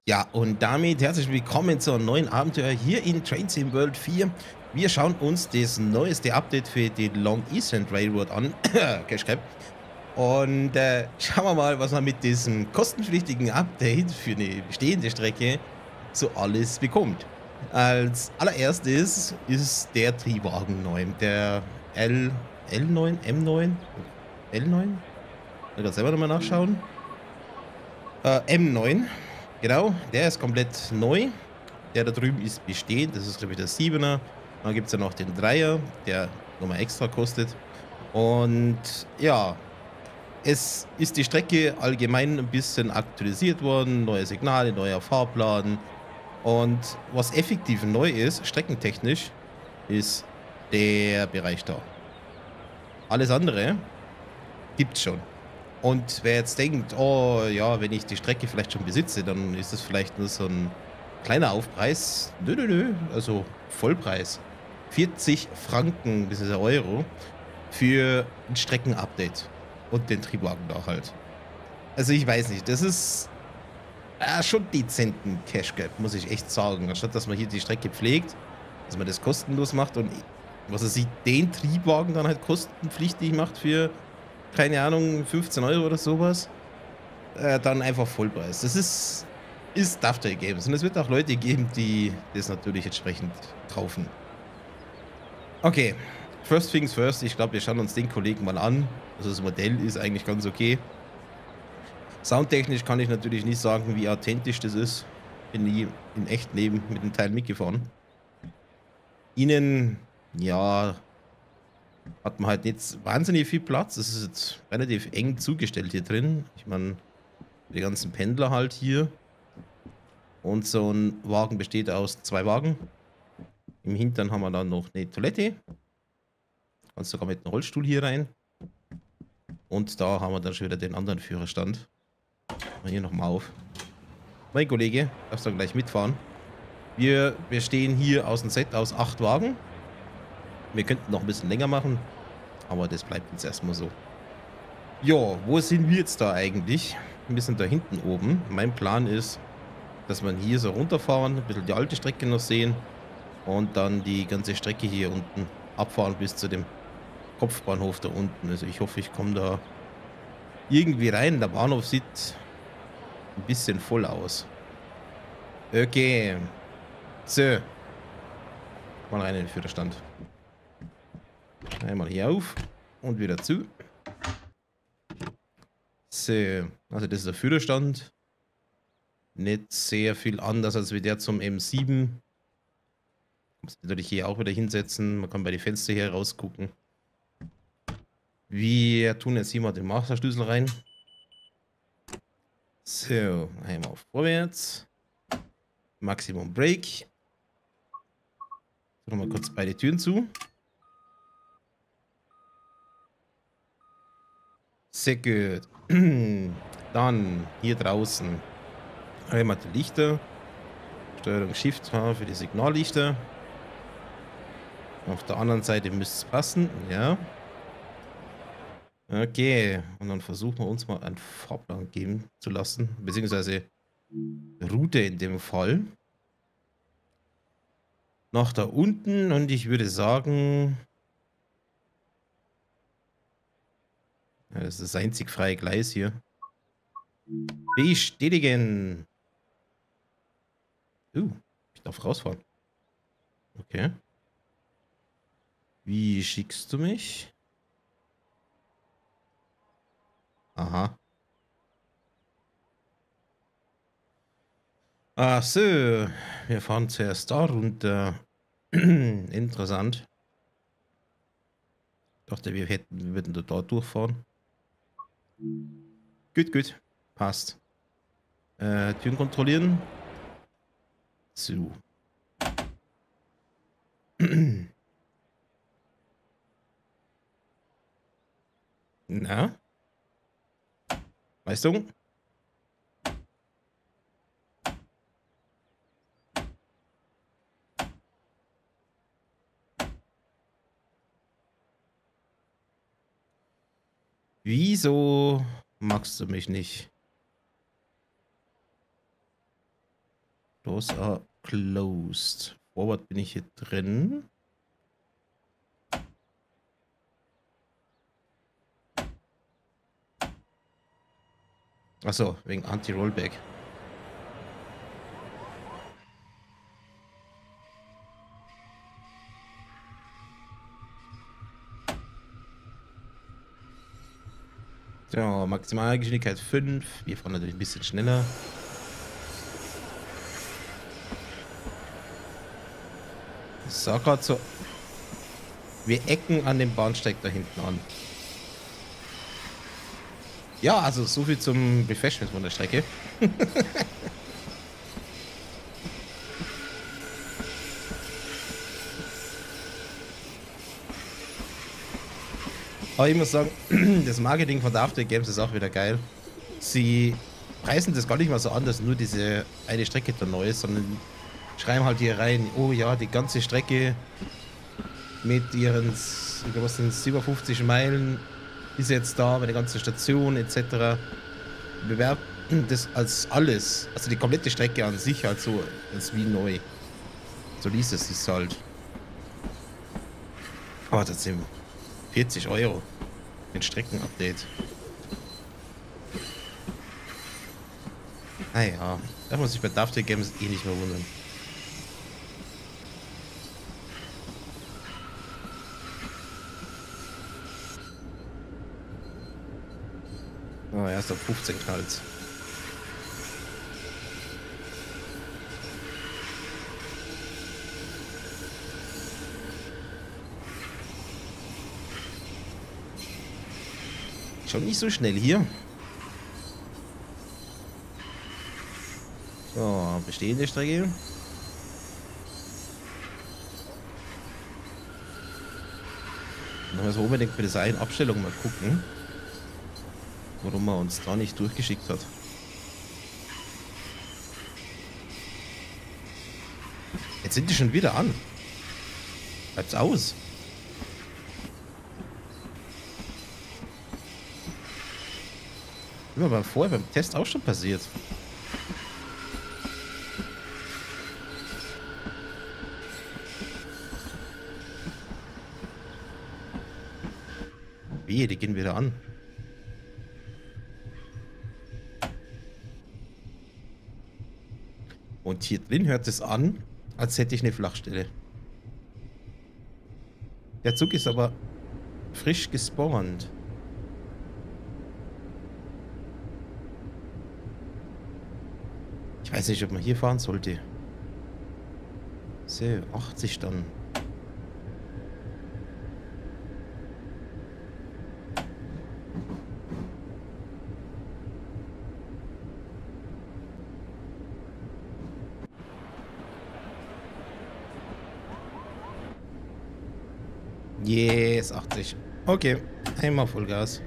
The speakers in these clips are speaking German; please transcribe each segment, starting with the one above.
Ja, und damit herzlich willkommen zu einem neuen Abenteuer hier in Train Sim World 4. Wir schauen uns das neueste Update für die Long Island Railroad an, Cash Cab. Und schauen wir mal, was man mit diesem kostenpflichtigen Update für eine bestehende Strecke so alles bekommt. Als allererstes ist der Triebwagen neu, der L9, M9, L9? Ich kann selber nochmal nachschauen. M9, genau, der ist komplett neu. Der da drüben ist bestehend, das ist glaube ich der 7er. Dann gibt es ja noch den 3er, der nochmal extra kostet. Und ja, es ist die Strecke allgemein ein bisschen aktualisiert worden, neue Signale, neuer Fahrplan. Und was effektiv neu ist, streckentechnisch, ist der Bereich da. Alles andere gibt's schon. Und wer jetzt denkt: „Oh ja, wenn ich die Strecke vielleicht schon besitze, dann ist es vielleicht nur so ein kleiner Aufpreis.“ Nö, nö, nö, also Vollpreis. 40 Franken beziehungsweise Euro für 'n Streckenupdate und den Triebwagen da halt. Also, ich weiß nicht, das ist, schon dezenten Cashgap, muss ich echt sagen. Anstatt dass man hier die Strecke pflegt, dass man das kostenlos macht und was weiß ich, den Triebwagen dann halt kostenpflichtig macht für, keine Ahnung, 15 € oder sowas. Dann einfach Vollpreis. Das ist Daftai Games. Und es wird auch Leute geben, die das natürlich entsprechend kaufen. Okay, first things first. Ich glaube, wir schauen uns den Kollegen mal an. Also das Modell ist eigentlich ganz okay. Soundtechnisch kann ich natürlich nicht sagen, wie authentisch das ist. Bin nie in echt Leben mit dem Teil mitgefahren. Innen, ja, hat man halt nicht wahnsinnig viel Platz. Es ist jetzt relativ eng zugestellt hier drin. Ich meine, die ganzen Pendler halt hier. Und so ein Wagen besteht aus 2 Wagen. Im Hintern haben wir dann noch eine Toilette. Kannst sogar mit 'nem Rollstuhl hier rein. Und da haben wir dann schon wieder den anderen Führerstand. Mal hier noch mal auf. Mein Kollege, darfst dann gleich mitfahren. Wir bestehen hier aus 'n Set aus 8 Wagen. Wir könnten noch ein bisschen länger machen, aber das bleibt jetzt erst mal so. Ja, wo sind wir jetzt da eigentlich? Wir sind da hinten oben. Mein Plan ist, dass man hier so runterfahren, ein bisschen die alte Strecke noch sehen und dann die ganze Strecke hier unten abfahren bis zu dem Kopfbahnhof da unten. Also, ich hoffe, ich komme da irgendwie rein. Der Bahnhof sieht ein bisschen voll aus. Okay. So, mal rein in den Führerstand. Einmal hier auf und wieder zu. So, also das ist der Führerstand. Nicht sehr viel anders als wie der zum M7. Kann sich natürlich hier auch wieder hinsetzen. Man kann bei den Fenster hier rausgucken. Wir tun jetzt hier mal den Masterschlüssel rein. So, einmal auf vorwärts. Maximum Brake. Nochmal kurz beide Türen zu. Sehr gut. Dann hier draußen einmal die Lichter. Steuerung Shift H für die Signallichter. Auf der anderen Seite müsste es passen. Ja. Okay. Und dann versuchen wir uns mal einen Fahrplan geben zu lassen. Beziehungsweise Route in dem Fall. Nach da unten. Und ich würde sagen, ja, das ist das einzig freie Gleis hier. Bestätigen. Ich darf rausfahren. Okay. Wie schickst du mich? Aha. Ach so, wir fahren zuerst da runter. Interessant. Dachte, wir würden da durchfahren. Gut, gut. Passt. Türen kontrollieren. So. Na? Leistung? Wieso magst du mich nicht? Doors are closed. Forward bin ich hier drin. Achso, wegen Anti-Rollback. So, Maximalgeschwindigkeit 5. Wir fahren natürlich ein bisschen schneller. Das sah gerade so. Wir ecken an dem Bahnsteig da hinten an. Ja, also so viel zum Refreshment von der Strecke. Aber ich muss sagen, das Marketing von der After Games ist auch wieder geil. Sie preisen das gar nicht mal so an, dass nur diese eine Strecke da neu ist, sondern schreiben halt hier rein, oh ja, die ganze Strecke mit ihren, ich glaube, was sind 57 Meilen ist jetzt da, mit der ganzen Station etc. Bewerben das als alles, also die komplette Strecke an sich halt so als wie neu. So liest es sich halt. Aber das sind 40 Euro. Ein Streckenupdate. Naja, da muss ich bei After Games eh nicht mehr wundern. Oh, erst auf 15 knallt. Schon nicht so schnell hier. So, bestehende Strecke. Dann müssen wir unbedingt bei dieser einen Abstellung mal gucken, warum er uns da nicht durchgeschickt hat. Jetzt sind die schon wieder an. Bleibt's aus. Immer beim Test auch schon passiert. Wie, die gehen wieder an. Und hier drin hört es an, als hätte ich eine Flachstelle. Der Zug ist aber frisch gespawnt. Ich weiß nicht, ob man hier fahren sollte. So, 80 dann. Yes, 80. Okay, einmal Vollgas.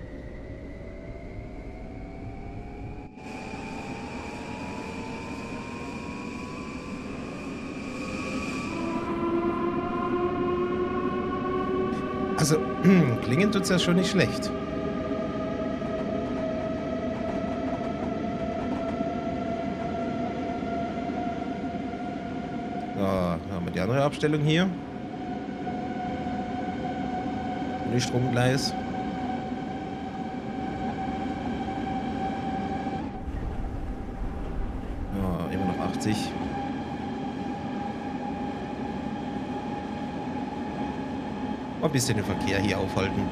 Also, klingen tut's ja schon nicht schlecht. So, haben wir die andere Abstellung hier. Stromgleis. Ja, immer noch 80. Mal ein bisschen den Verkehr hier aufhalten.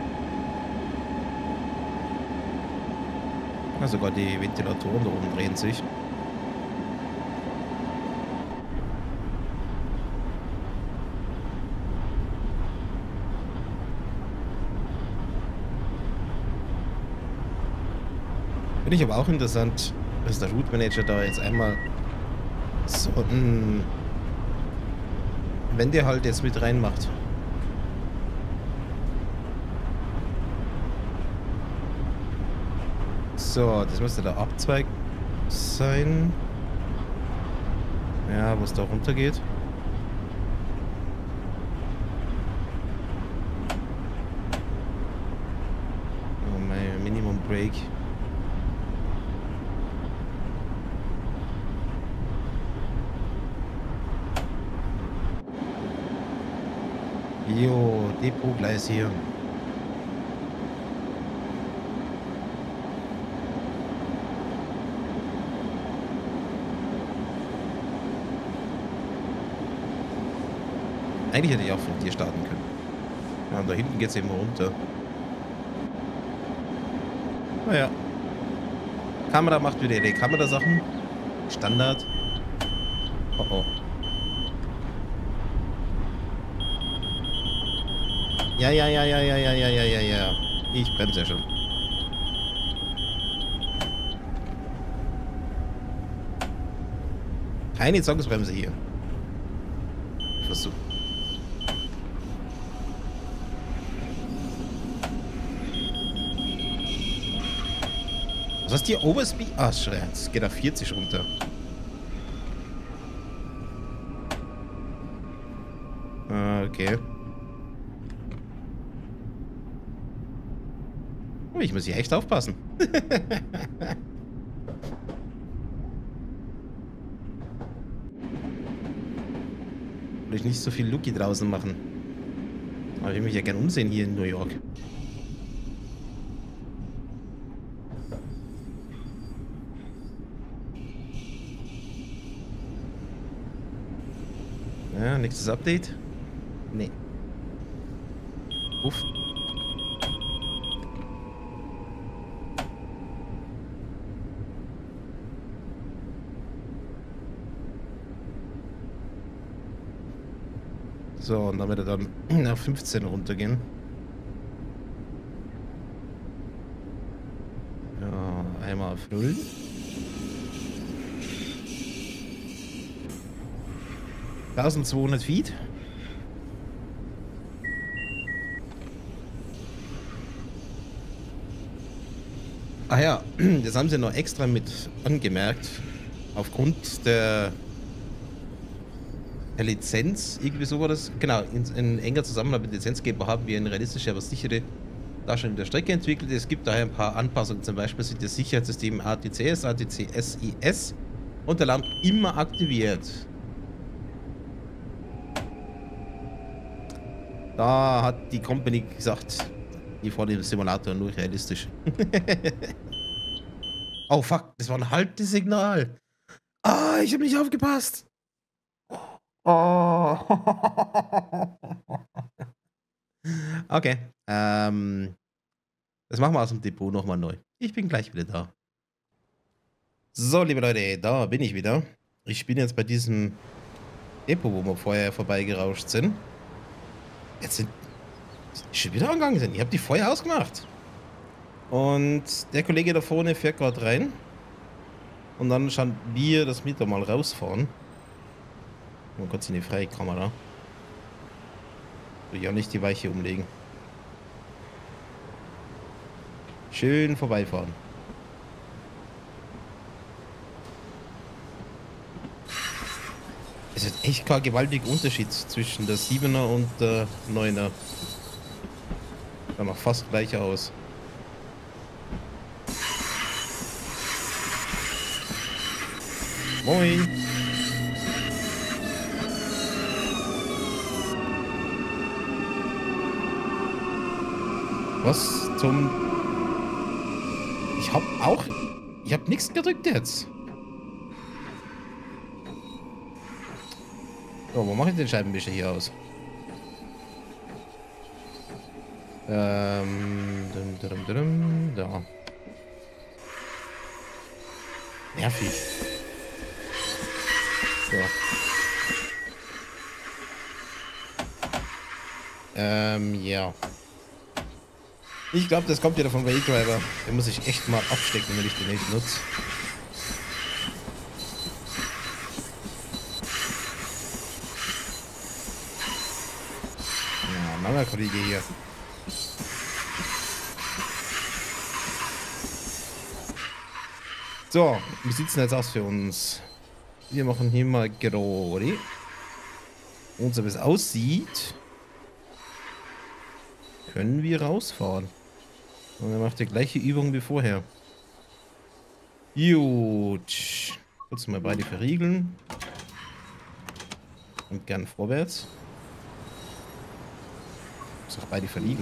Ja, sogar die Ventilatoren da oben drehen sich. Finde ich aber auch interessant, dass der Route Manager da jetzt einmal so ein, wenn der halt jetzt mit reinmacht. So, das müsste der Abzweig sein. Ja, wo es da runter geht. Oh, mein Minimum Break. Jo, Depotgleis hier. Eigentlich hätte ich auch von dir starten können. Ja, und da hinten geht es eben runter. Naja. Kamera macht wieder ihre Kamerasachen. Standard. Oh oh. Ja, ja, ja, ja, ja, ja, ja, ja, ja, ja. Ich bremse ja schon. Keine Zwangsbremse hier. Versuch. Was hast du hier? Overspeed? Ah, schreien. Es geht auf 40 runter. Okay. Oh, ich muss hier echt aufpassen. Will ich nicht so viel Lucky draußen machen. Aber ich will mich ja gern umsehen hier in New York. Ja, nächstes Update. Nee. Uff. So, und dann wird er dann nach 15 runtergehen. Ja, einmal auf 0. $1200 Feet. Ah ja, das haben sie noch extra mit angemerkt. Aufgrund der Lizenz, irgendwie so war das. Genau, in enger Zusammenarbeit mit Lizenzgeber haben wir eine realistische, aber sichere Darstellung der Strecke entwickelt. Es gibt daher ein paar Anpassungen. Zum Beispiel sind das Sicherheitssystem ATCS, ATC-SIS und Alarm immer aktiviert. Da hat die Company gesagt, die vor dem Simulator nur realistisch. Oh fuck, das war ein Haltesignal. Ah, ich habe nicht aufgepasst. Oh. Okay. Das machen wir aus dem Depot nochmal neu. Ich bin gleich wieder da. So, liebe Leute, da bin ich wieder. Ich bin jetzt bei diesem Depot, wo wir vorher vorbeigerauscht sind. Jetzt sind schon wieder angegangen sind. Ich habe die vorher ausgemacht. Und der Kollege da vorne fährt gerade rein. Und dann schauen wir, dass wir da mal rausfahren. Man kann sich eine freie Kamera. Will ich auch nicht die Weiche umlegen. Schön vorbeifahren. Es ist echt kein gewaltiger Unterschied zwischen der 7er und der 9er. Sieht noch fast gleich aus. Moin. Was zum... Ich hab nichts gedrückt jetzt. So, wo mache ich den Scheibenwischer hier aus? Da. Nervig. So. Ja. Ich glaube, das kommt wieder vom Rail-Driver. Den muss ich echt mal abstecken, wenn ich den nicht nutze. Ja, langer Kollege hier. So, wie sieht es denn jetzt aus für uns? Wir machen hier mal gerade. Und so wie es aussieht, können wir rausfahren. Und er macht die gleiche Übung wie vorher. Gut. Kurz mal beide verriegeln. Und gern vorwärts. doch beide verliegen.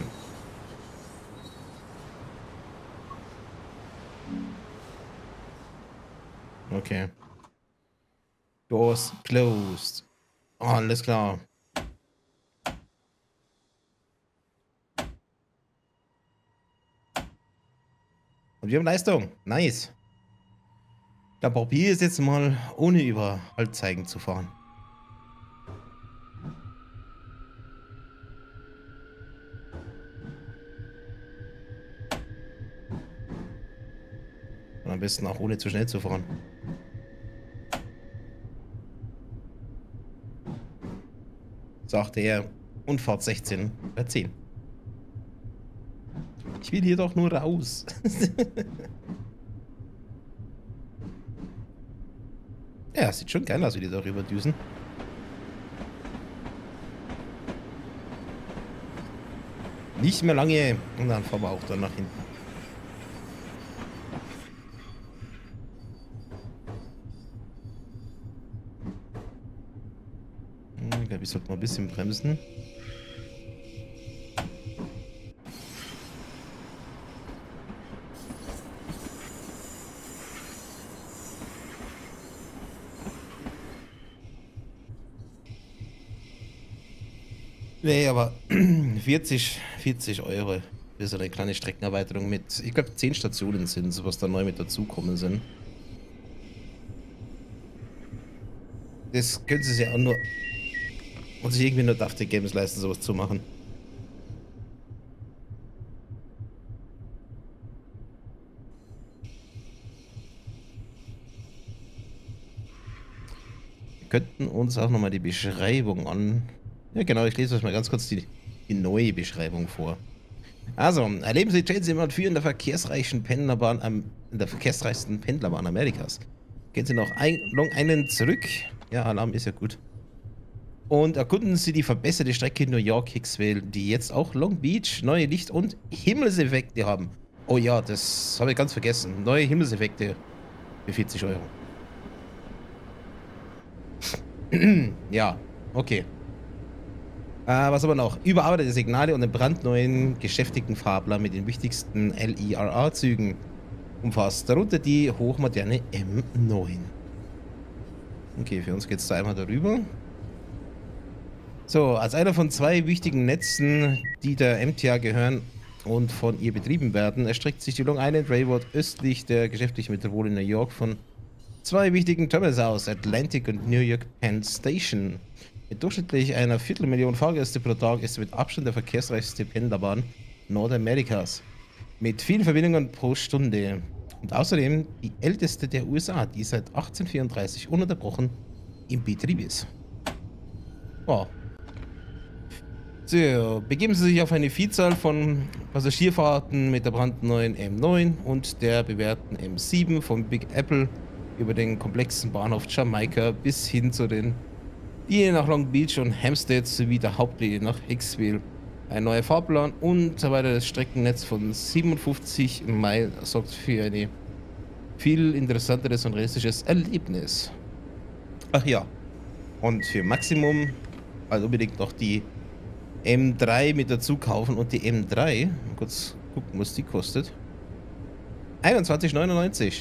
Okay. Doors closed. Oh, alles klar. Und wir haben Leistung. Nice. Dann probiere ich es jetzt mal, ohne über Halbzeigen zu fahren. Und am besten auch ohne zu schnell zu fahren. Sagte er und fahrt 16 bei 10. Ich will hier doch nur raus. Ja, sieht schon geil aus, wie die darüber düsen. Nicht mehr lange und dann fahren wir auch dann nach hinten. Ich glaube, ich sollte mal ein bisschen bremsen. Nee, aber 40 Euro für so eine kleine Streckenerweiterung mit, ich glaube 10 Stationen sind es, was da neu mit dazukommen sind. Das können sie sich ja auch nur, und sich irgendwie nur Daft Games leisten, sowas zu machen. Wir könnten uns auch nochmal die Beschreibung an... Ja genau, ich lese euch mal ganz kurz die neue Beschreibung vor. Also, erleben Sie Chelsea Mod 4 in der verkehrsreichen Pendlerbahn in der verkehrsreichsten Pendlerbahn Amerikas. Gehen Sie noch Long Island zurück. Ja, Alarm ist ja gut. Und erkunden Sie die verbesserte Strecke New York-Hicksville, die jetzt auch Long Beach, neue Licht- und Himmelseffekte haben. Oh ja, das habe ich ganz vergessen. Neue Himmelseffekte für 40 Euro. Ja, okay. Was aber noch? Überarbeitete Signale und einen brandneuen, geschäftigen Farbler mit den wichtigsten LERA-Zügen umfasst. Darunter die hochmoderne M9. Okay, für uns geht es da einmal darüber. So, als einer von 2 wichtigen Netzen, die der MTA gehören und von ihr betrieben werden, erstreckt sich die Long Island Railroad östlich der geschäftlichen Metropole New York von 2 wichtigen Terminals aus, Atlantic und New York Penn Station. Mit durchschnittlich einer Viertelmillion Fahrgäste pro Tag ist sie mit Abstand der verkehrsreichste Pendlerbahn Nordamerikas. Mit vielen Verbindungen pro Stunde. Und außerdem die älteste der USA, die seit 1834 ununterbrochen im Betrieb ist. Oh. So, begeben Sie sich auf eine Vielzahl von Passagierfahrten mit der brandneuen M9 und der bewährten M7 vom Big Apple über den komplexen Bahnhof Jamaika bis hin zu den Linien nach Long Beach und Hampstead sowie der Hauptlinie nach Hicksville. Ein neuer Fahrplan und so weiter. Das Streckennetz von 57 Meilen sorgt für ein viel interessanteres und realistisches Erlebnis. Ach ja. Und für Maximum also unbedingt noch die M3 mit dazu kaufen und die M3, mal kurz gucken, was die kostet. 21,99.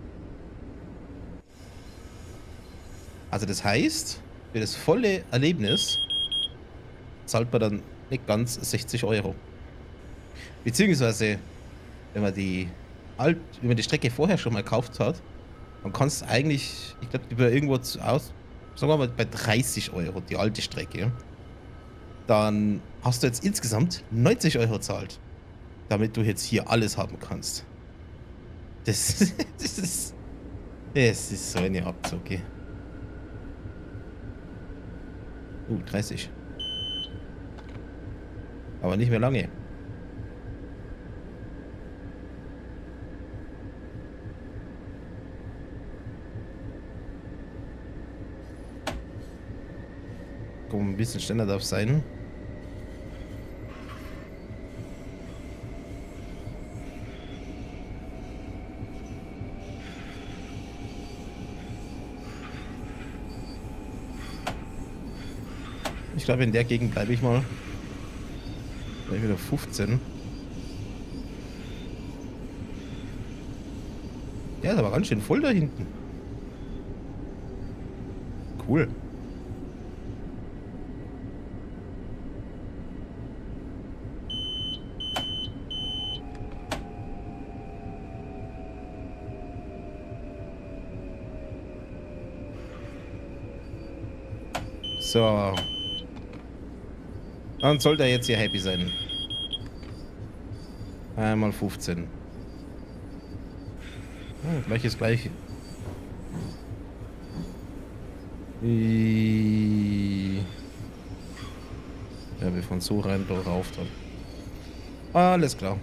Also das heißt, für das volle Erlebnis zahlt man dann nicht ganz 60 Euro. Beziehungsweise, wenn man die Strecke vorher schon mal gekauft hat, dann kannst du eigentlich, ich glaube, über irgendwo aus, sagen wir mal bei 30 Euro, die alte Strecke, dann hast du jetzt insgesamt 90 Euro gezahlt, damit du jetzt hier alles haben kannst. Das ist so eine Abzocke. 30. Aber nicht mehr lange. Komm, ein bisschen schneller darf sein. Ich glaube, in der Gegend bleibe ich mal. Gleich wieder 15. Der ist aber ganz schön voll da hinten. Cool. So. Dann sollte er jetzt hier happy sein. Einmal 15. Oh, gleiches Gleiche. Ja, wir von so rein rauf dann. Alles klar.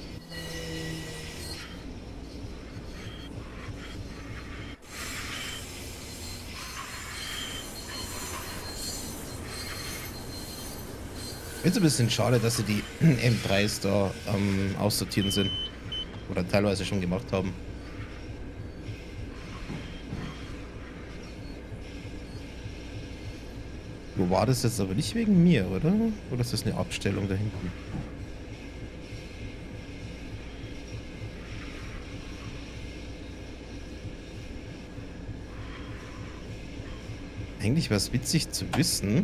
Ist ein bisschen schade, dass sie die M3s da aussortieren sind. Oder teilweise schon gemacht haben. Wo war das jetzt aber nicht wegen mir, oder? Oder ist das eine Abstellung da hinten? Eigentlich wäre es witzig zu wissen,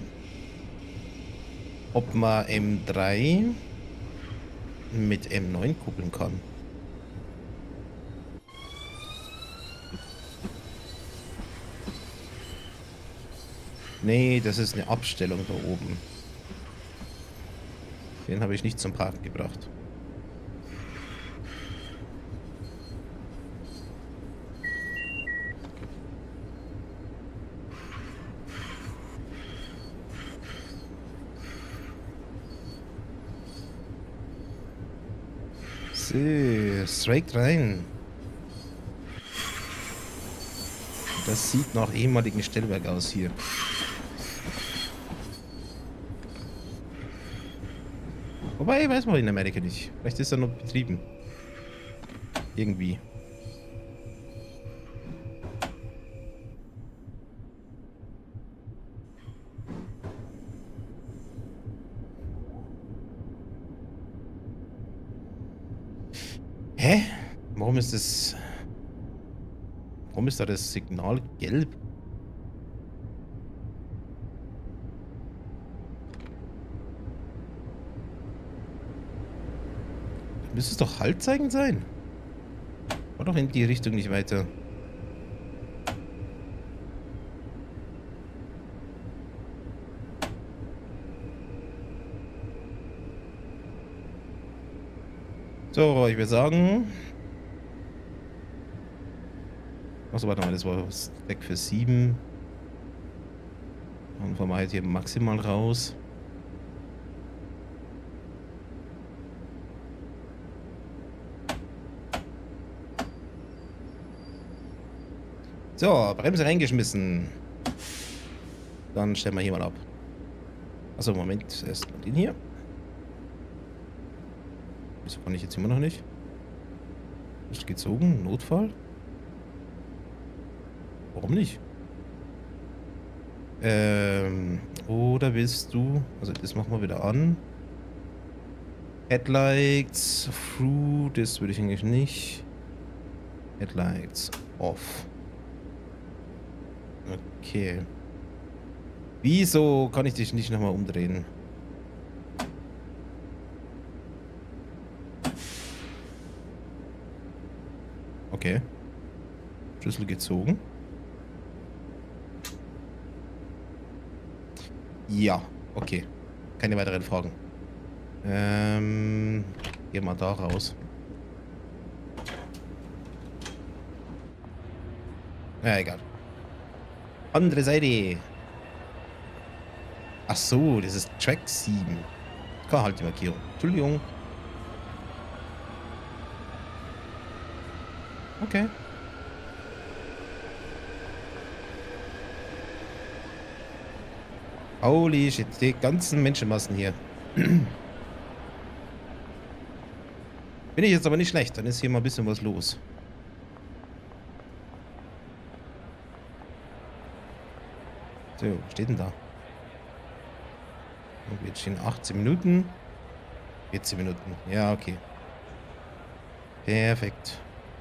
ob man M3 mit M9 kuppeln kann. Nee, das ist eine Abstellung da oben. Den habe ich nicht zum Parken gebracht. So, straight rein. Das sieht nach ehemaligen Stellwerk aus hier. Wobei, weiß man in Amerika nicht. Vielleicht ist er noch betrieben. Irgendwie. Hä? Warum ist das... Warum ist da das Signal gelb? Müsste es doch Haltzeichen sein. War doch in die Richtung nicht weiter. So, ich würde sagen... Achso, warte mal, das war Stack für 7. Dann fahren wir halt hier maximal raus. So, Bremse reingeschmissen. Dann stellen wir hier mal ab. Achso, Moment, erstmal den hier. Das kann ich jetzt immer noch nicht. Ist gezogen, Notfall. Warum nicht? Oder willst du... Also das machen wir wieder an. Headlights through, das würde ich eigentlich nicht. Headlights off. Okay. Wieso kann ich dich nicht nochmal umdrehen? Okay. Schlüssel gezogen. Ja, okay. Keine weiteren Fragen. Gehen wir da raus. Ja, egal. Andere Seite. Ach so, das ist Track 7. Kann halt die Markierung. Entschuldigung. Okay. Holy shit, die ganzen Menschenmassen hier. Bin ich jetzt aber nicht schlecht, dann ist hier mal ein bisschen was los. So, was steht denn da? Wir stehen 18 Minuten. 14 Minuten. Ja, okay. Perfekt.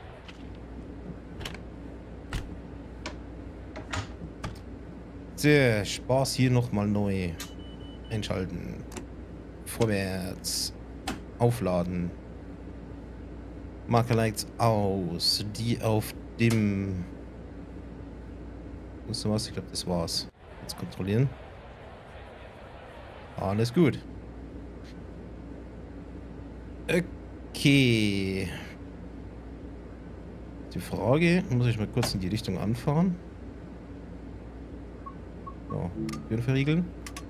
So, Spaß hier nochmal neu einschalten. Vorwärts. Aufladen. Marker Lights aus. Die auf dem... Was was? Ich glaube, das war's. Jetzt kontrollieren. Alles gut. Okay. Die Frage, muss ich mal kurz in die Richtung anfahren? So, Türen verriegeln.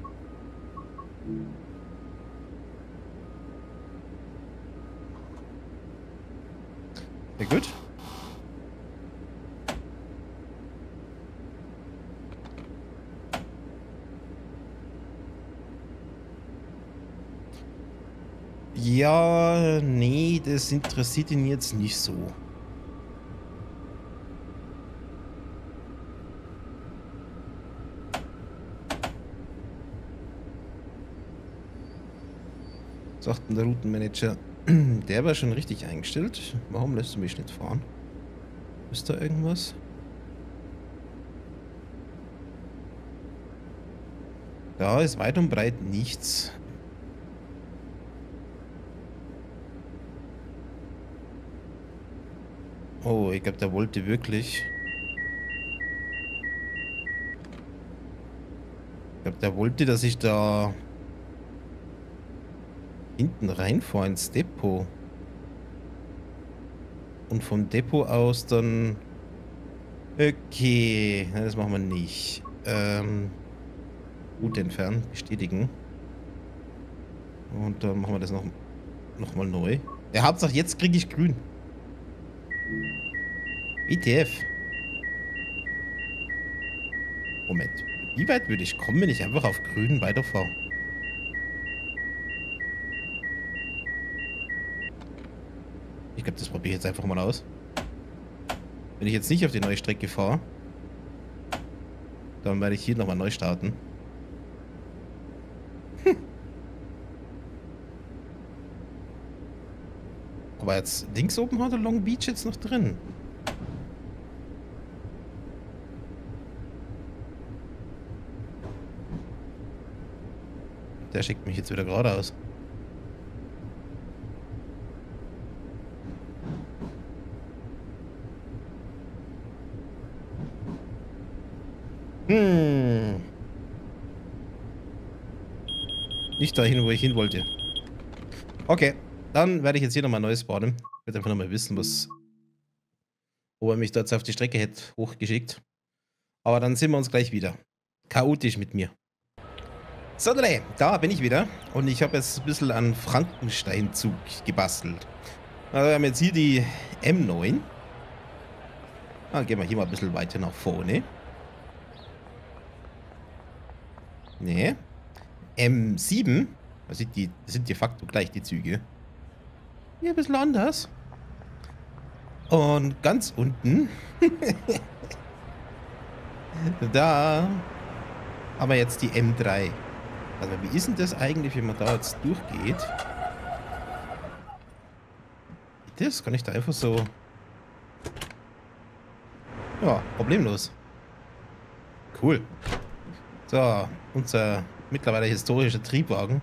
Sehr gut. Ja, nee, das interessiert ihn jetzt nicht so. Sagt der Routenmanager, der war schon richtig eingestellt. Warum lässt du mich nicht fahren? Ist da irgendwas? Da ist weit und breit nichts. Oh, ich glaube, der wollte wirklich. Ich glaube, der wollte, dass ich da hinten reinfahre ins Depot. Und vom Depot aus dann... Okay, das machen wir nicht. Gut entfernen, bestätigen. Und dann machen wir das noch mal neu. Ja, Hauptsache jetzt kriege ich grün. WTF. Moment. Wie weit würde ich kommen, wenn ich einfach auf grün weiterfahre? Ich glaube, das probiere ich jetzt einfach mal aus. Wenn ich jetzt nicht auf die neue Strecke fahre, dann werde ich hier nochmal neu starten. Aber jetzt links oben hat der Long Beach jetzt noch drin. Der schickt mich jetzt wieder geradeaus. Nicht dahin, wo ich hin wollte. Okay, dann werde ich jetzt hier nochmal neu spawnen. Ich werde einfach nochmal wissen, ob er mich da jetzt auf die Strecke hätte hochgeschickt. Aber dann sehen wir uns gleich wieder. Chaotisch mit mir. So, da bin ich wieder. Und ich habe jetzt ein bisschen an Frankensteinzug gebastelt. Also wir haben jetzt hier die M9. Dann gehen wir hier mal ein bisschen weiter nach vorne. Nee. M7. Das sind de facto gleich die Züge. Hier ein bisschen anders. Und ganz unten. Da haben wir jetzt die M3. Also wie ist denn das eigentlich, wenn man da jetzt durchgeht? Das kann ich da einfach so... Ja, problemlos. Cool. So, unser mittlerweile historischer Triebwagen.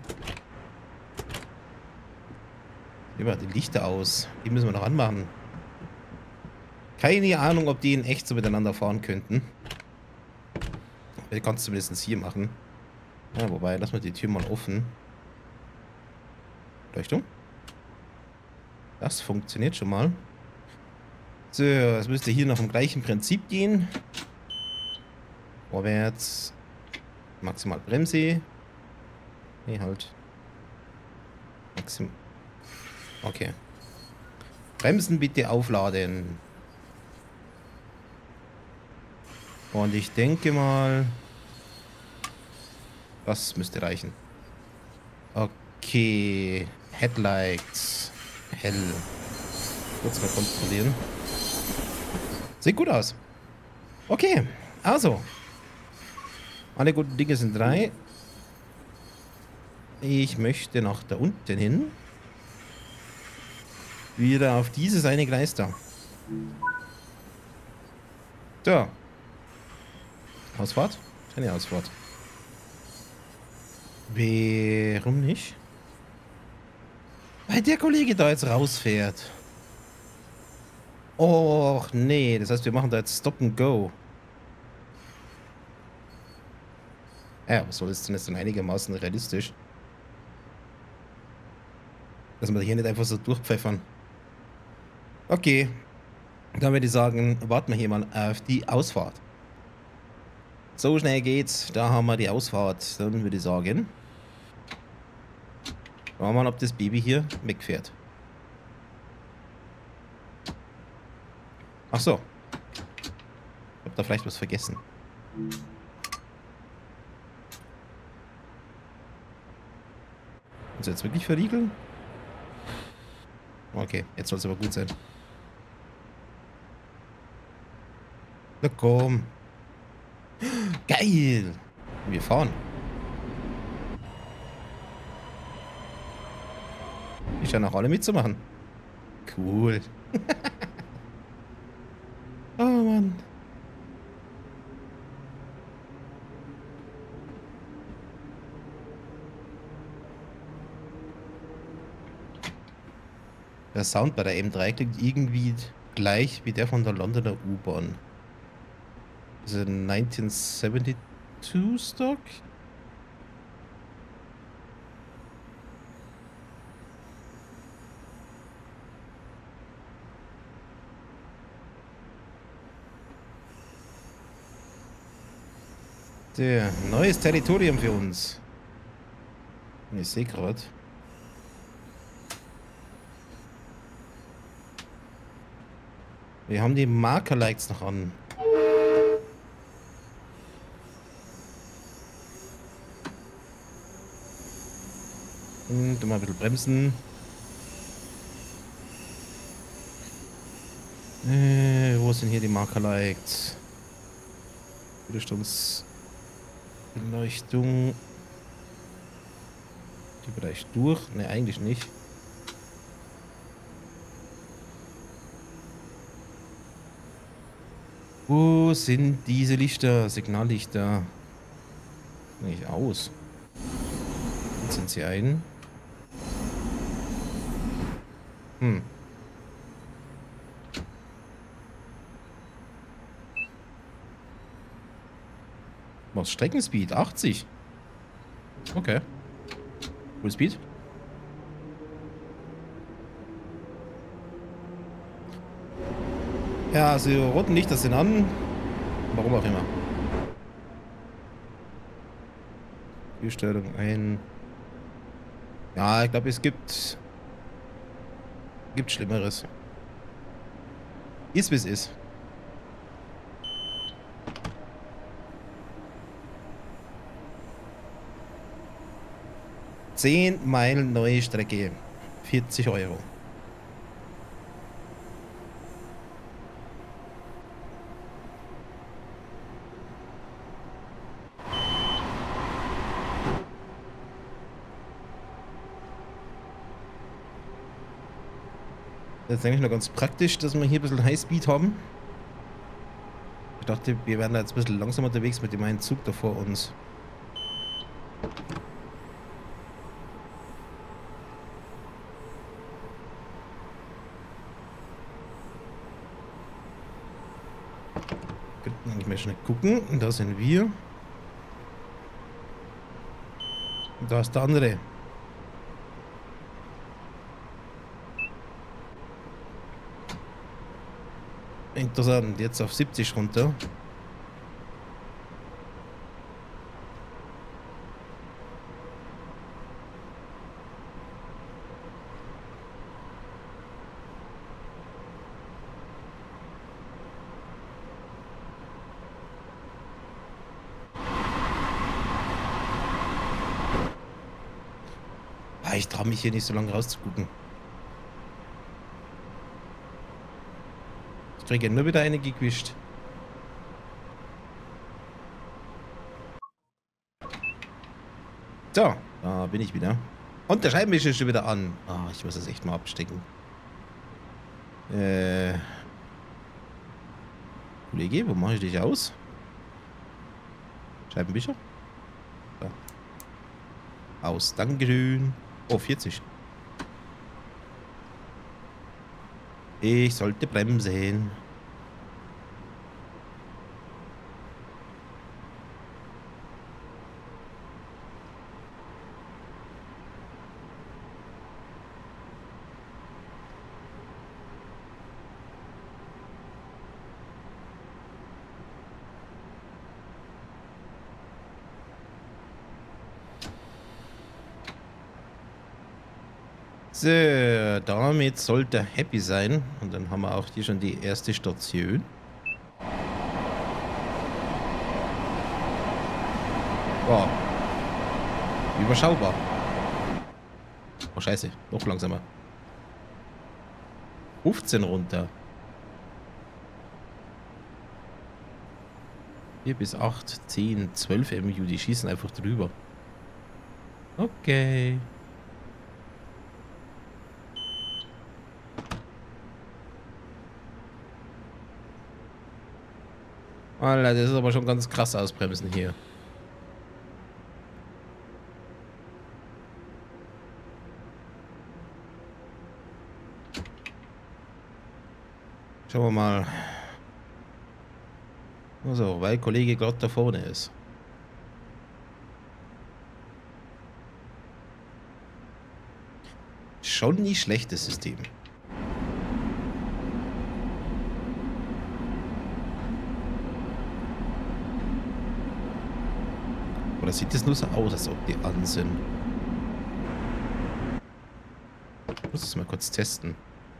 Immer die Lichter aus. Die müssen wir noch anmachen. Keine Ahnung, ob die in echt so miteinander fahren könnten. Ich kann es zumindest hier machen. Ja, wobei, lassen wir die Tür mal offen. Leuchtung. Das funktioniert schon mal. So, es müsste hier noch im gleichen Prinzip gehen. Vorwärts. Maximal Bremse. Nee, halt. Maximal. Okay. Bremsen bitte aufladen. Und ich denke mal... Das müsste reichen. Okay. Headlights. Hell. Kurz mal kontrollieren. Sieht gut aus. Okay. Also. Alle guten Dinge sind drei. Ich möchte nach da unten hin. Wieder auf dieses eine Gleis da. So. Ausfahrt? Keine Ausfahrt. Warum nicht? Weil der Kollege da jetzt rausfährt. Och, nee. Das heißt, wir machen da jetzt Stop and Go. Ja, was soll das denn jetzt dann einigermaßen realistisch? Dass wir hier nicht einfach so durchpfeffern. Okay. Dann würde ich sagen, warten wir hier mal auf die Ausfahrt. So schnell geht's. Da haben wir die Ausfahrt. Dann würde ich sagen, schauen wir mal, ob das Baby hier wegfährt. Ach so. Ich hab da vielleicht was vergessen. Muss jetzt wirklich verriegeln? Okay, jetzt soll es aber gut sein. Na komm. Geil. Wir fahren. Die scheinen auch alle mitzumachen. Cool. Oh Mann. Der Sound bei der M3 klingt irgendwie gleich wie der von der Londoner U-Bahn. Diese 1972 Stock? Der neues Territorium für uns. Ich sehe gerade. Wir haben die Marker-Lights noch an. Und mal ein bisschen bremsen. Wo sind hier die Marker-Lights? Widerstandsbeleuchtung. Die vielleicht durch? Ne, eigentlich nicht. Wo sind diese Lichter? Signallichter. Nicht aus. Jetzt sind sie ein. Was? Streckenspeed? 80? Okay. Full Speed? Ja, also roten Lichter sind an. Warum auch immer. Türstellung ein. Ja, ich glaube, es gibt Schlimmeres. Ist wie es ist. Zehn Meilen neue Strecke. 40 Euro. Das ist eigentlich noch ganz praktisch, dass wir hier ein bisschen Highspeed haben. Ich dachte, wir wären da jetzt ein bisschen langsam unterwegs mit dem einen Zug da vor uns. Könnten eigentlich mal schnell gucken. Da sind wir. Und da ist der andere. Interessant, jetzt auf 70 runter. Ah, ich traue mich hier nicht so lange rauszugucken. Ich nur wieder eine gequischt. So, da bin ich wieder. Und der Scheibenwischer ist schon wieder an. Ah, ich muss das echt mal abstecken. Äh, Kollege, wo mache ich dich aus? Scheibenwischer? Da. Aus, Dankeschön. Oh, 40. Ich sollte bremsen. So, damit sollte er happy sein. Und dann haben wir auch hier schon die erste Station. Wow. Überschaubar. Oh, scheiße. Noch langsamer. 15 runter. 4 bis 8, 10, 12 MU. Die schießen einfach drüber. Okay. Alter, das ist aber schon ganz krass ausbremsen hier. Schauen wir mal. Also, weil Kollege gerade da vorne ist. Schon nicht schlechtes System. Oder sieht es nur so aus, als ob die an sind? Ich muss es mal kurz testen.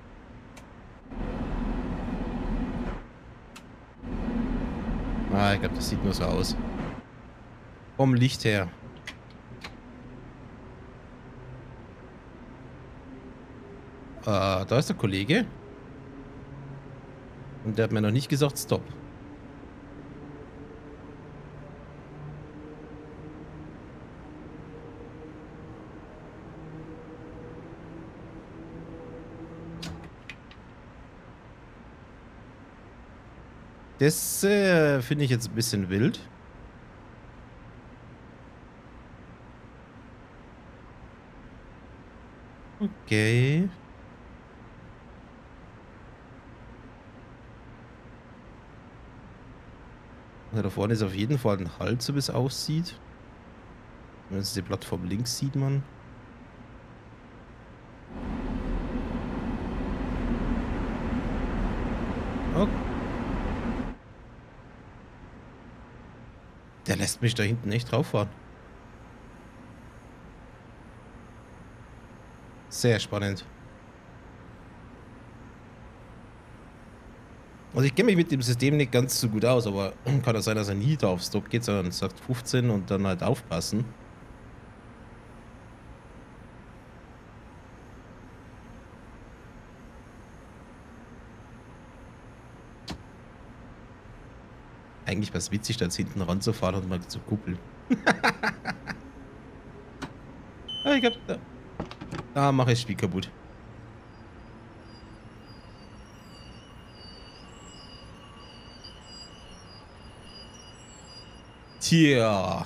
Ah, ich glaube, das sieht nur so aus. Vom Licht her. Da ist der Kollege. Und der hat mir noch nicht gesagt, stopp. Das finde ich jetzt ein bisschen wild. Okay. Also da vorne ist auf jeden Fall ein Halt, so wie es aussieht. Wenn es die Plattform links sieht man. Oh. Der lässt mich da hinten echt drauf fahren. Sehr spannend. Also ich kenne mich mit dem System nicht ganz so gut aus, aber kann ja sein, dass er nie da auf Stop geht, sondern sagt 15 und dann halt aufpassen. Eigentlich war es witzig, da jetzt hinten ranzufahren und mal zu kuppeln. Ah, ich glaube, da mache ich das Spiel kaputt. Tja.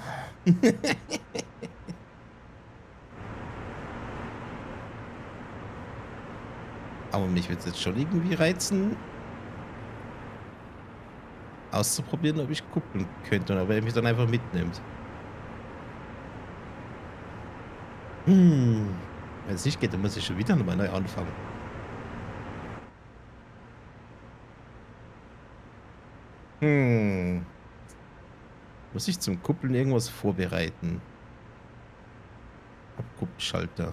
Aber mich wird es jetzt schon irgendwie reizen, auszuprobieren, ob ich kuppeln könnte, aber er mich dann einfach mitnimmt. Wenn es nicht geht, dann muss ich schon wieder nochmal neu anfangen. Muss ich zum Kuppeln irgendwas vorbereiten? Abkuppelschalter.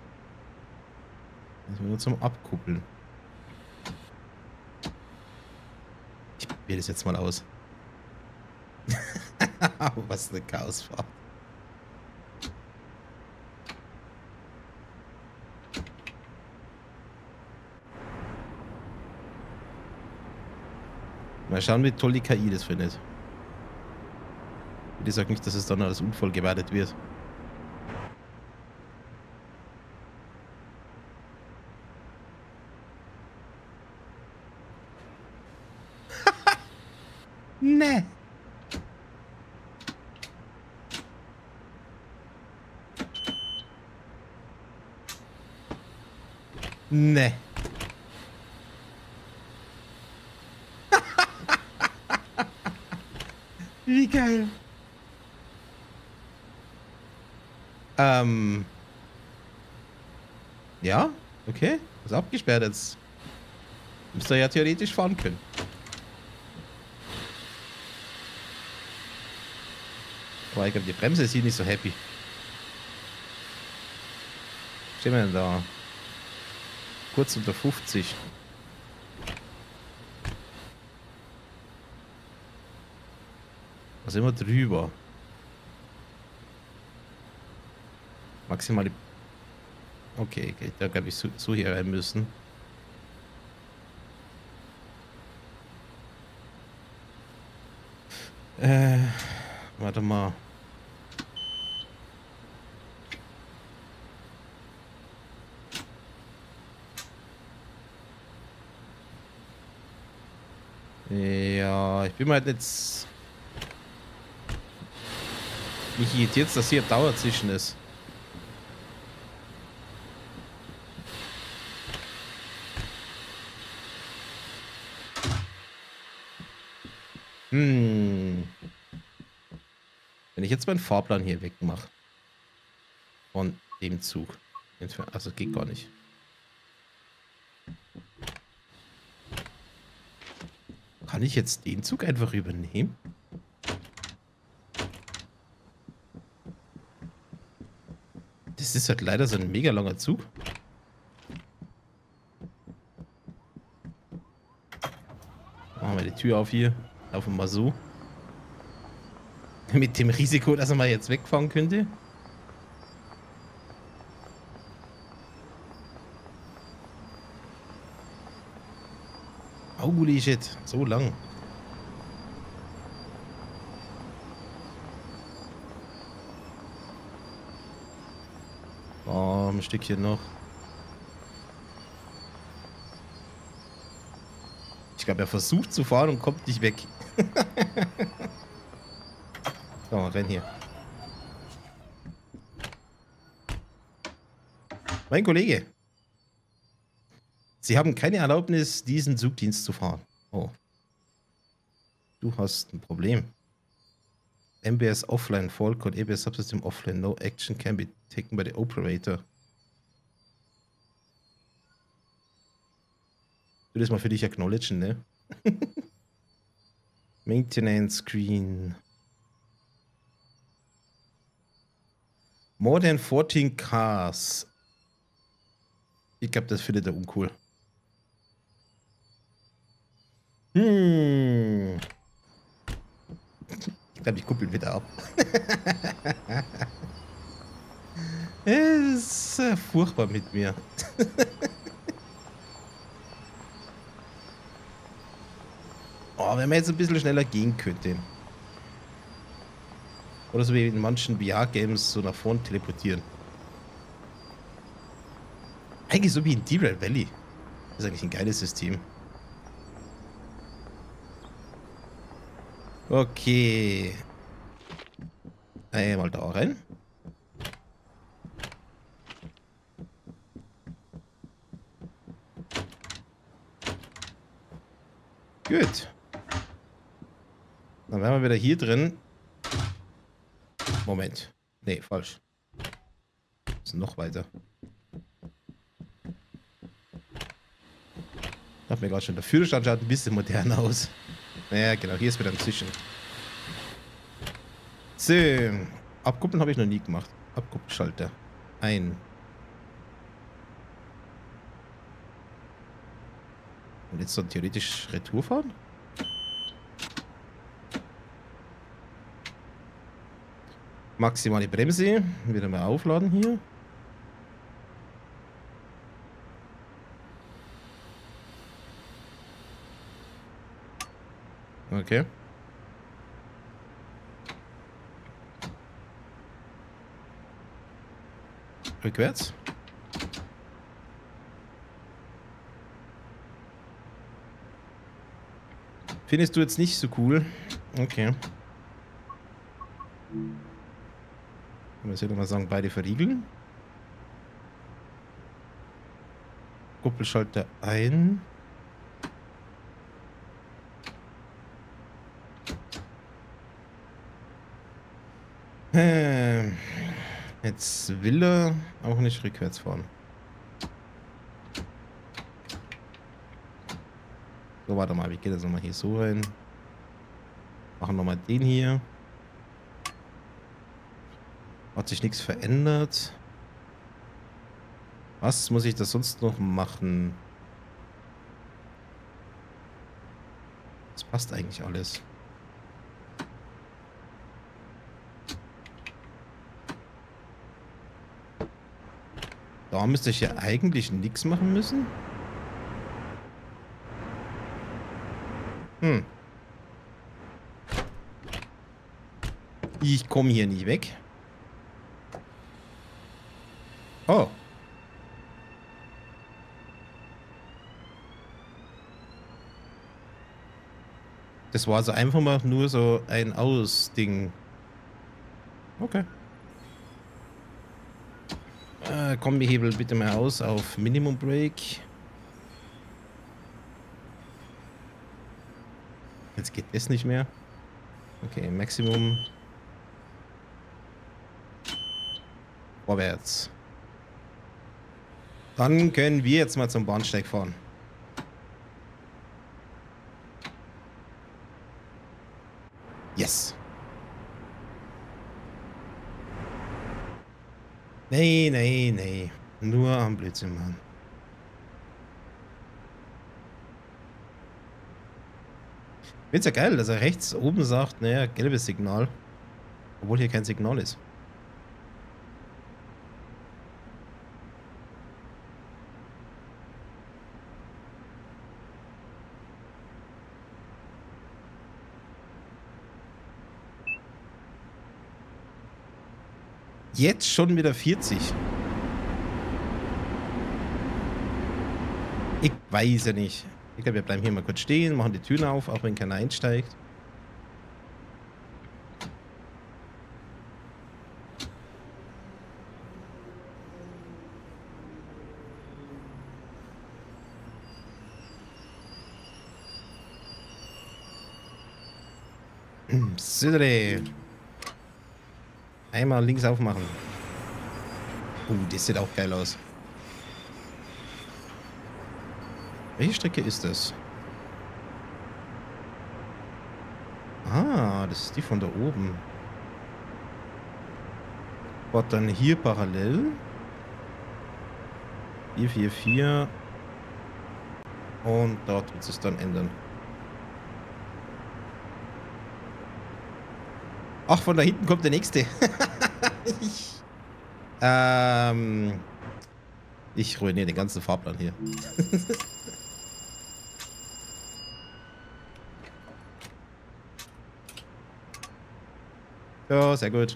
Das ist nur zum Abkuppeln. Ich probiere das jetzt mal aus. Was eine Chaosfahrt. Mal schauen, wie toll die KI das findet. Ich sage nicht, dass es dann als Unfall gewertet wird. Ne. Ne. Wie geil. Ja, okay. Ist abgesperrt jetzt. Müsste ja theoretisch fahren können. Aber ich glaube, die Bremse ist hier nicht so happy. Stehen wir denn da? Kurz unter 50. Was immer drüber. Maximale. Okay, okay, da glaube ich so hier rein müssen. Warte mal. Ja, ich bin mal jetzt mich irritiert, dass hier Dauer zwischen ist. Wenn ich jetzt meinen Fahrplan hier wegmache von dem Zug, also geht gar nicht. Kann ich jetzt den Zug einfach übernehmen? Das ist halt leider so ein mega langer Zug. Machen wir die Tür auf hier. Laufen wir mal so. Mit dem Risiko, dass er mal jetzt wegfahren könnte. Holy shit, so lang. Oh, ein Stückchen noch. Ich glaube, er versucht zu fahren und kommt nicht weg. So, renn hier. Mein Kollege. Sie haben keine Erlaubnis, diesen Zugdienst zu fahren. Oh. Du hast ein Problem. MBS offline, fault code, EBS subsystem offline, no action can be taken by the operator. Du das mal für dich acknowledgen, ne? Maintenance Screen. More than 14 cars. Ich glaube, das findet er uncool. Ich glaube, ich kuppel wieder ab. Es ist furchtbar mit mir. Oh, wenn man jetzt ein bisschen schneller gehen könnte. Oder so wie in manchen VR-Games so nach vorne teleportieren. Eigentlich so wie in Derail Valley. Das ist eigentlich ein geiles System. Okay. Einmal da rein. Gut. Dann wären wir wieder hier drin. Moment. Nee, falsch. Ist noch weiter. Ich hab mir gerade schon, der Führerstand schaut ein bisschen modern aus. Ja, genau, hier ist wieder ein Zwischen. So. Abkuppeln habe ich noch nie gemacht. Abkuppelschalter. Ein. Und jetzt so theoretisch Retour fahren? Maximale Bremse. Wieder mal aufladen hier. Okay. Rückwärts. Findest du jetzt nicht so cool? Okay. Muss ich nochmal sagen, beide verriegeln. Kuppelschalter ein. Jetzt will er auch nicht rückwärts fahren. So, warte mal, wie geht das nochmal hier so rein? Machen nochmal den hier. Hat sich nichts verändert. Was muss ich da sonst noch machen? Das passt eigentlich alles. Da müsste ich ja eigentlich nichts machen müssen. Ich komme hier nicht weg. Oh. Das war also einfach mal nur so ein Aus-Ding. Okay. Kombihebel bitte mal aus auf Minimum Brake. Jetzt geht das nicht mehr. Okay, Maximum. Vorwärts. Dann können wir jetzt mal zum Bahnsteig fahren. Yes. Nee, nee, nee. Nur am Blödsinn, Mann. Ich find's ja geil, dass er rechts oben sagt, naja, gelbes Signal. Obwohl hier kein Signal ist. Jetzt schon wieder 40. Ich weiß ja nicht. Ich glaube, wir bleiben hier mal kurz stehen, machen die Türen auf, auch wenn keiner einsteigt. Södere. Einmal links aufmachen. Das sieht auch geil aus. Welche Strecke ist das? Ah, das ist die von da oben. Fährt dann hier parallel. 444. Und dort wird es dann ändern. Ach, von da hinten kommt der nächste. Ich ruiniere den ganzen Fahrplan hier. Ja, sehr gut.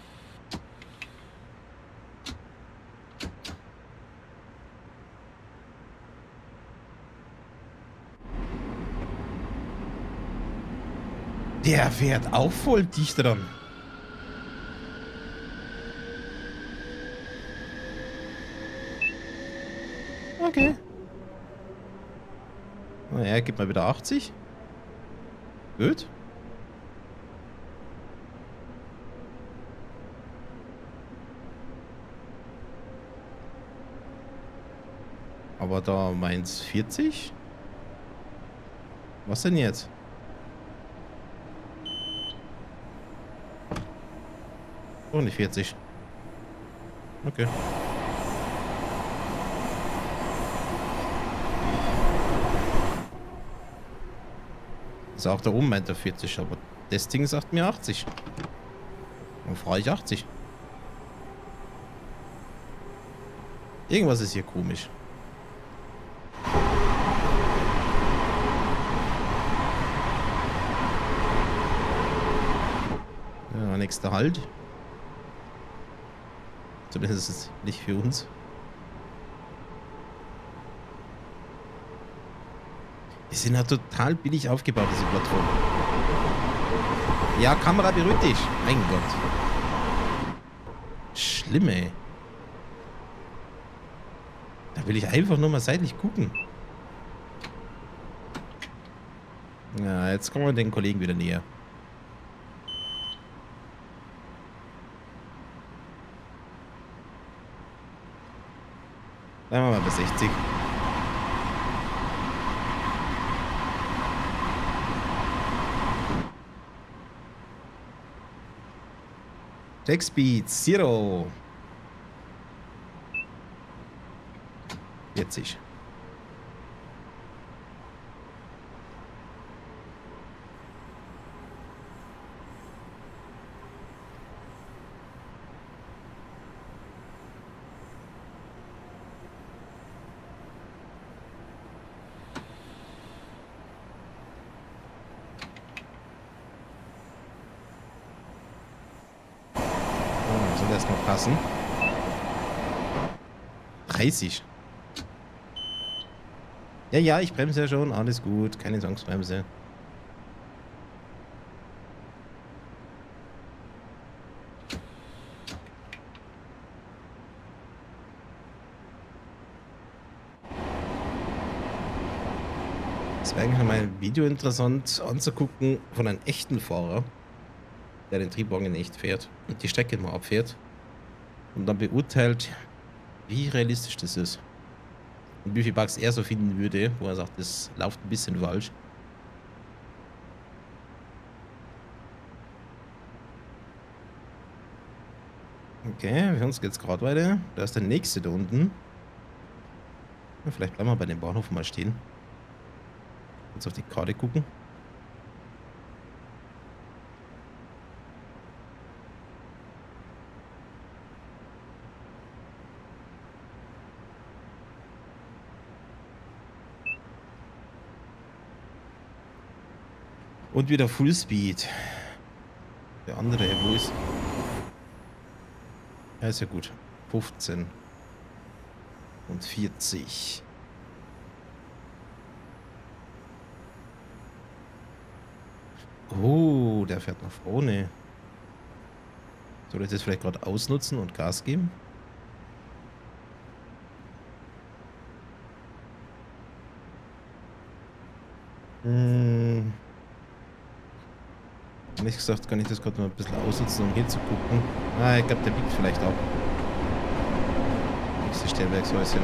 Der fährt auch voll dicht dran. Okay. Naja, gib mal wieder 80. Gut. Aber da meins 40. Was denn jetzt? Oh, nicht 40. Okay. Ist auch da oben meint er 40, aber das Ding sagt mir 80. Dann fahre ich 80. Irgendwas ist hier komisch. Ja, nächster Halt. Zumindest ist es nicht für uns. Die sind ja total billig aufgebaut, diese Plattformen. Ja, Kamera, beruhig dich. Mein Gott. Schlimm, ey. Da will ich einfach nur mal seitlich gucken. Ja, jetzt kommen wir den Kollegen wieder näher. Bleiben wir mal bei 60. Jack Speed, Zero. 40. Soll das noch passen? 30. Ja, ja, ich bremse ja schon. Alles gut. Keine Zwangsbremse. Es wäre eigentlich noch mal ein Video interessant anzugucken von einem echten Fahrer, der den Triebwagen in echt fährt und die Strecke mal abfährt und dann beurteilt, wie realistisch das ist. Und wie viel Bugs er so finden würde, wo er sagt, das läuft ein bisschen falsch. Okay, für uns geht's gerade weiter. Da ist der nächste da unten. Ja, vielleicht bleiben wir bei dem Bahnhof mal stehen. Jetzt auf die Karte gucken. Und wieder Fullspeed. Der andere, wo ist? Ja, ist ja gut. 15. Und 40. Oh, der fährt nach vorne. Soll ich das vielleicht gerade ausnutzen und Gas geben? Ehrlich gesagt kann ich das gerade mal ein bisschen ausnutzen, um hier zu gucken. Ah, ich glaube, der biegt vielleicht auch. Nächste Stellwerkshäuschen.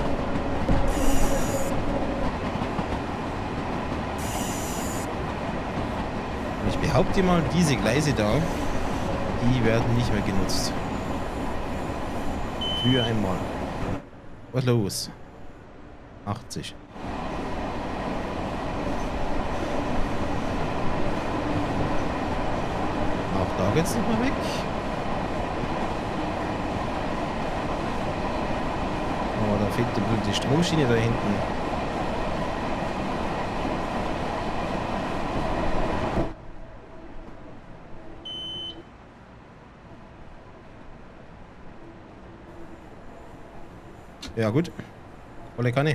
Und ich behaupte mal, diese Gleise da, die werden nicht mehr genutzt. Für einmal. Was los? 80. Auch da geht's nochmal weg. Aber da fehlt die Stromschiene da hinten. Ja gut. Volle Kanne.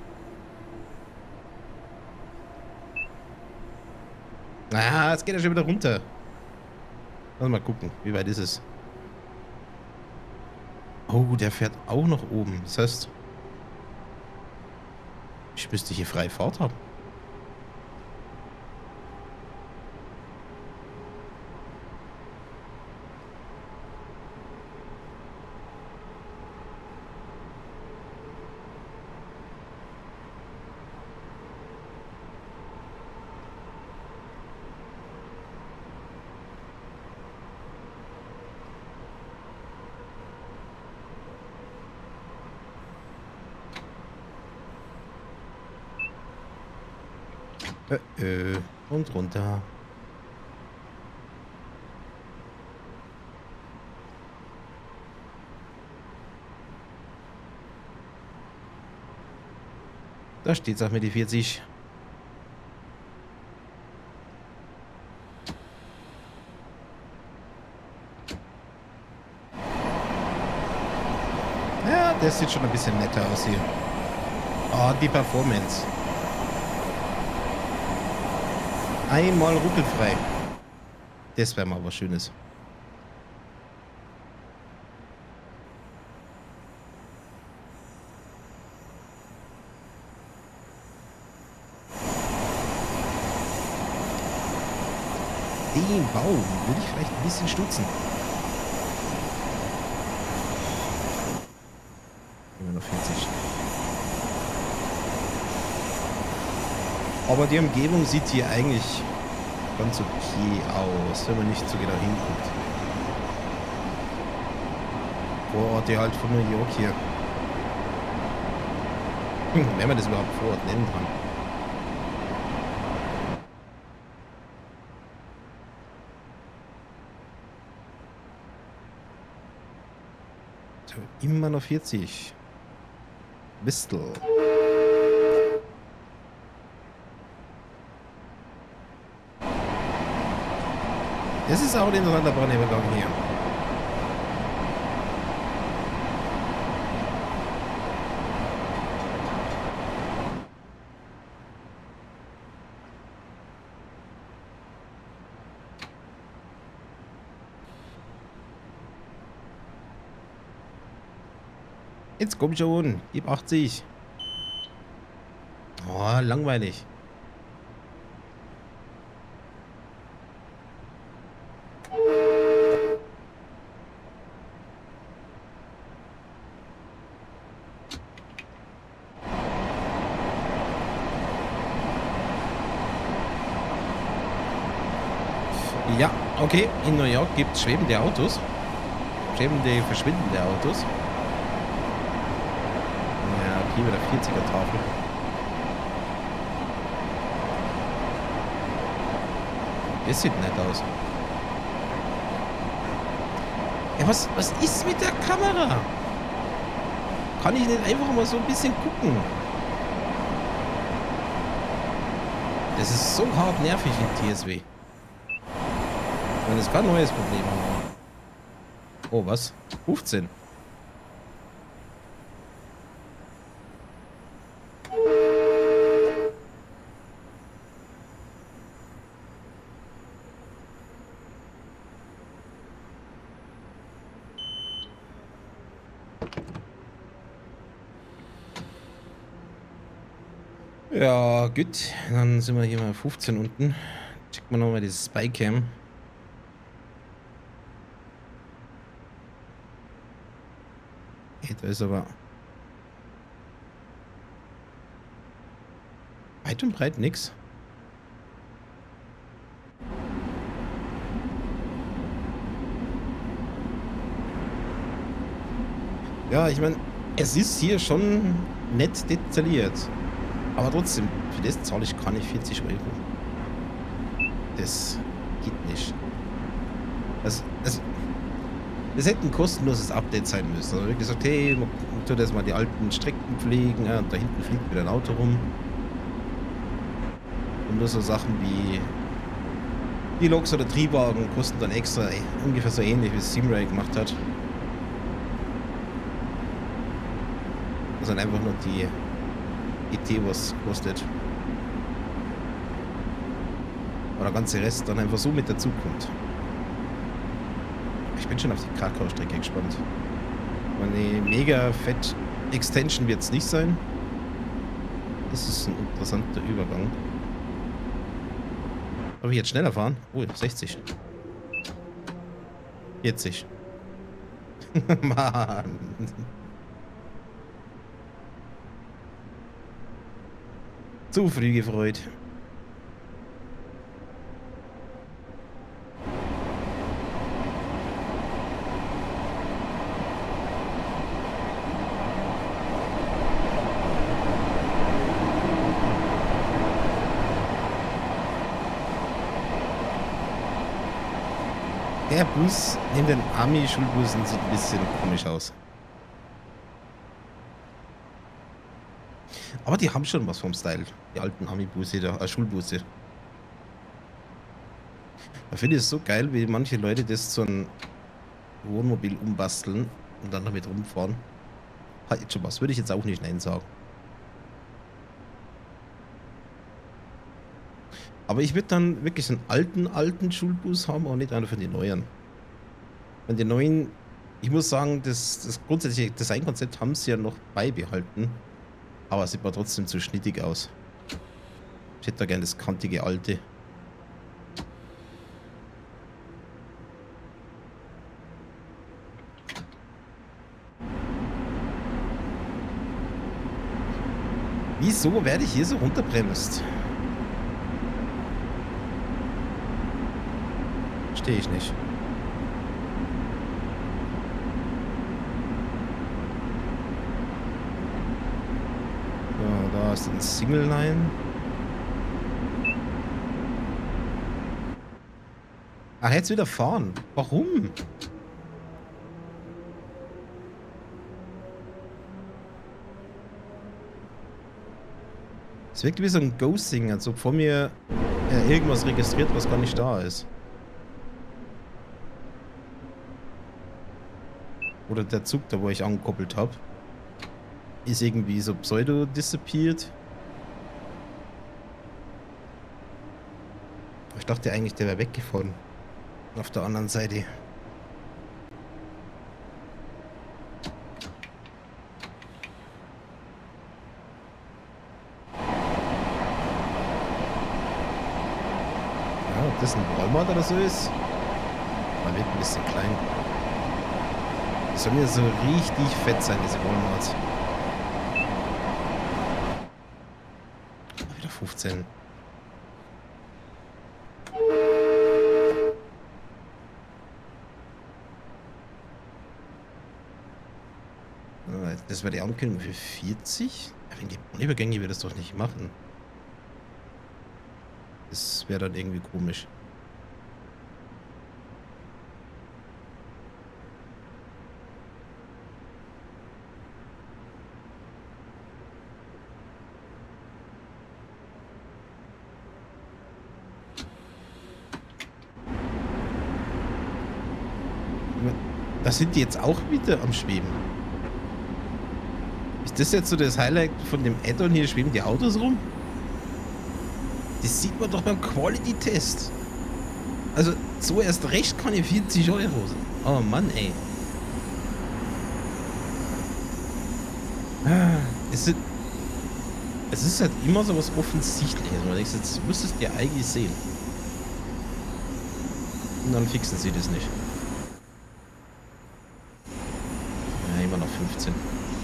Ah, jetzt geht er schon wieder runter. Lass mal gucken, wie weit ist es. Oh, der fährt auch noch oben. Das heißt, ich müsste hier freie Fahrt haben. Und runter. Da steht's auch mit die 40. Ja, das sieht schon ein bisschen netter aus hier. Oh, die Performance. Einmal ruckelfrei. Das wäre mal was Schönes. Den Baum würde ich vielleicht ein bisschen stutzen. Immer noch 40. Aber die Umgebung sieht hier eigentlich ganz okay aus, wenn man nicht so genau hinguckt. Vororte halt von New York hier. Wenn man das überhaupt Vorort nennen kann. So, immer noch 40. Bristol. Das ist auch ein interessanter Bahnübergang hier. Jetzt komm schon, gib 80. Oh, langweilig. Ja, okay, in New York gibt es schwebende Autos. Schwebende, verschwindende Autos. Ja, hier wieder 40er Tafel. Das sieht nett aus. Ja, was ist mit der Kamera? Kann ich nicht einfach mal so ein bisschen gucken? Das ist so hart nervig in TSW. Und das ist kein neues Problem. Oh, was? 15. Ja, gut. Dann sind wir hier mal 15 unten. Checken wir nochmal dieses Spycam. Hey, da ist aber weit und breit nix. Ja, ich meine, es ist hier schon nett detailliert. Aber trotzdem, für das zahle ich gar nicht 40 Euro. Das geht nicht. Das hätte ein kostenloses Update sein müssen. Also, wie gesagt, hey, man tut jetzt mal die alten Strecken pflegen, ja, und da hinten fliegt wieder ein Auto rum. Und nur so Sachen wie die Loks oder Triebwagen kosten dann extra, ungefähr so ähnlich, wie es Simray gemacht hat. Das sind einfach nur die ET, was kostet. Aber der ganze Rest dann einfach so mit dazukommt. Ich bin schon auf die Krakau-Strecke gespannt. Eine mega fett Extension wird es nicht sein. Das ist ein interessanter Übergang. Darf ich jetzt schneller fahren? Oh, 60. 40. Mann. Zu früh gefreut. Der Bus neben den Army-Schulbussen sieht ein bisschen komisch aus. Aber die haben schon was vom Style. Die alten Army-Busse, Schulbusse. Da finde ich es so geil, wie manche Leute das zu einem Wohnmobil umbasteln und dann damit rumfahren. Hat jetzt schon was. Würde ich jetzt auch nicht Nein sagen. Aber ich würde dann wirklich einen alten Schulbus haben, auch nicht einer von den neuen. Von den neuen, ich muss sagen, das grundsätzliche Designkonzept haben sie ja noch beibehalten. Aber es sieht mir trotzdem zu schnittig aus. Ich hätte da gerne das kantige alte. Wieso werde ich hier so runterbremst? Verstehe ich nicht. So, da ist ein Single Line. Ach, jetzt wieder fahren. Warum? Es wirkt wie so ein Ghosting, als ob vor mir irgendwas registriert, was gar nicht da ist. Oder der Zug, da wo ich angekoppelt habe, ist irgendwie so pseudo-disappeared. Ich dachte eigentlich, der wäre weggefahren. Auf der anderen Seite. Ja, ob das ein Walmart oder so ist? Man wird ein bisschen klein. Die sollen ja so richtig fett sein, diese Walmarts. Wieder 15. Das wäre die Ankündigung für 40? Ja, wenn die Bahnübergänge wir das doch nicht machen. Das wäre dann irgendwie komisch. Da sind die jetzt auch wieder am Schweben. Ist das jetzt so das Highlight von dem Add-on hier? Schweben die Autos rum? Das sieht man doch beim Quality-Test. Also, so erst recht keine 40 Euro. Oh Mann, ey. Es ist halt immer so was Offensichtliches. Man denkt, jetzt müsstest du ja eigentlich sehen. Und dann fixen sie das nicht. Ja, immer noch 15.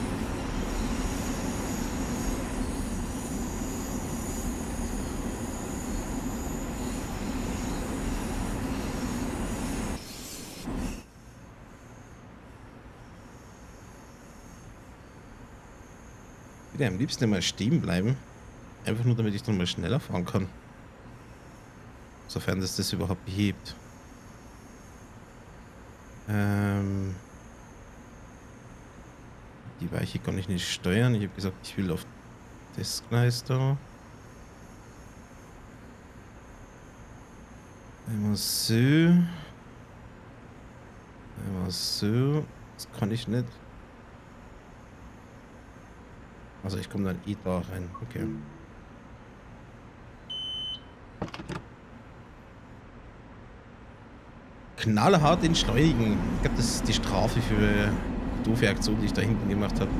Ich würde am liebsten immer stehen bleiben. Einfach nur, damit ich dann mal schneller fahren kann. Sofern das überhaupt behebt. Die Weiche kann ich nicht steuern. Ich habe gesagt, ich will auf das Gleis da. Einmal so. Einmal so. Das kann ich nicht. Also ich komme dann eh da rein. Okay. Knallhart entschleunigen. Ich glaube, das ist die Strafe für die doofe Aktion, die ich da hinten gemacht habe.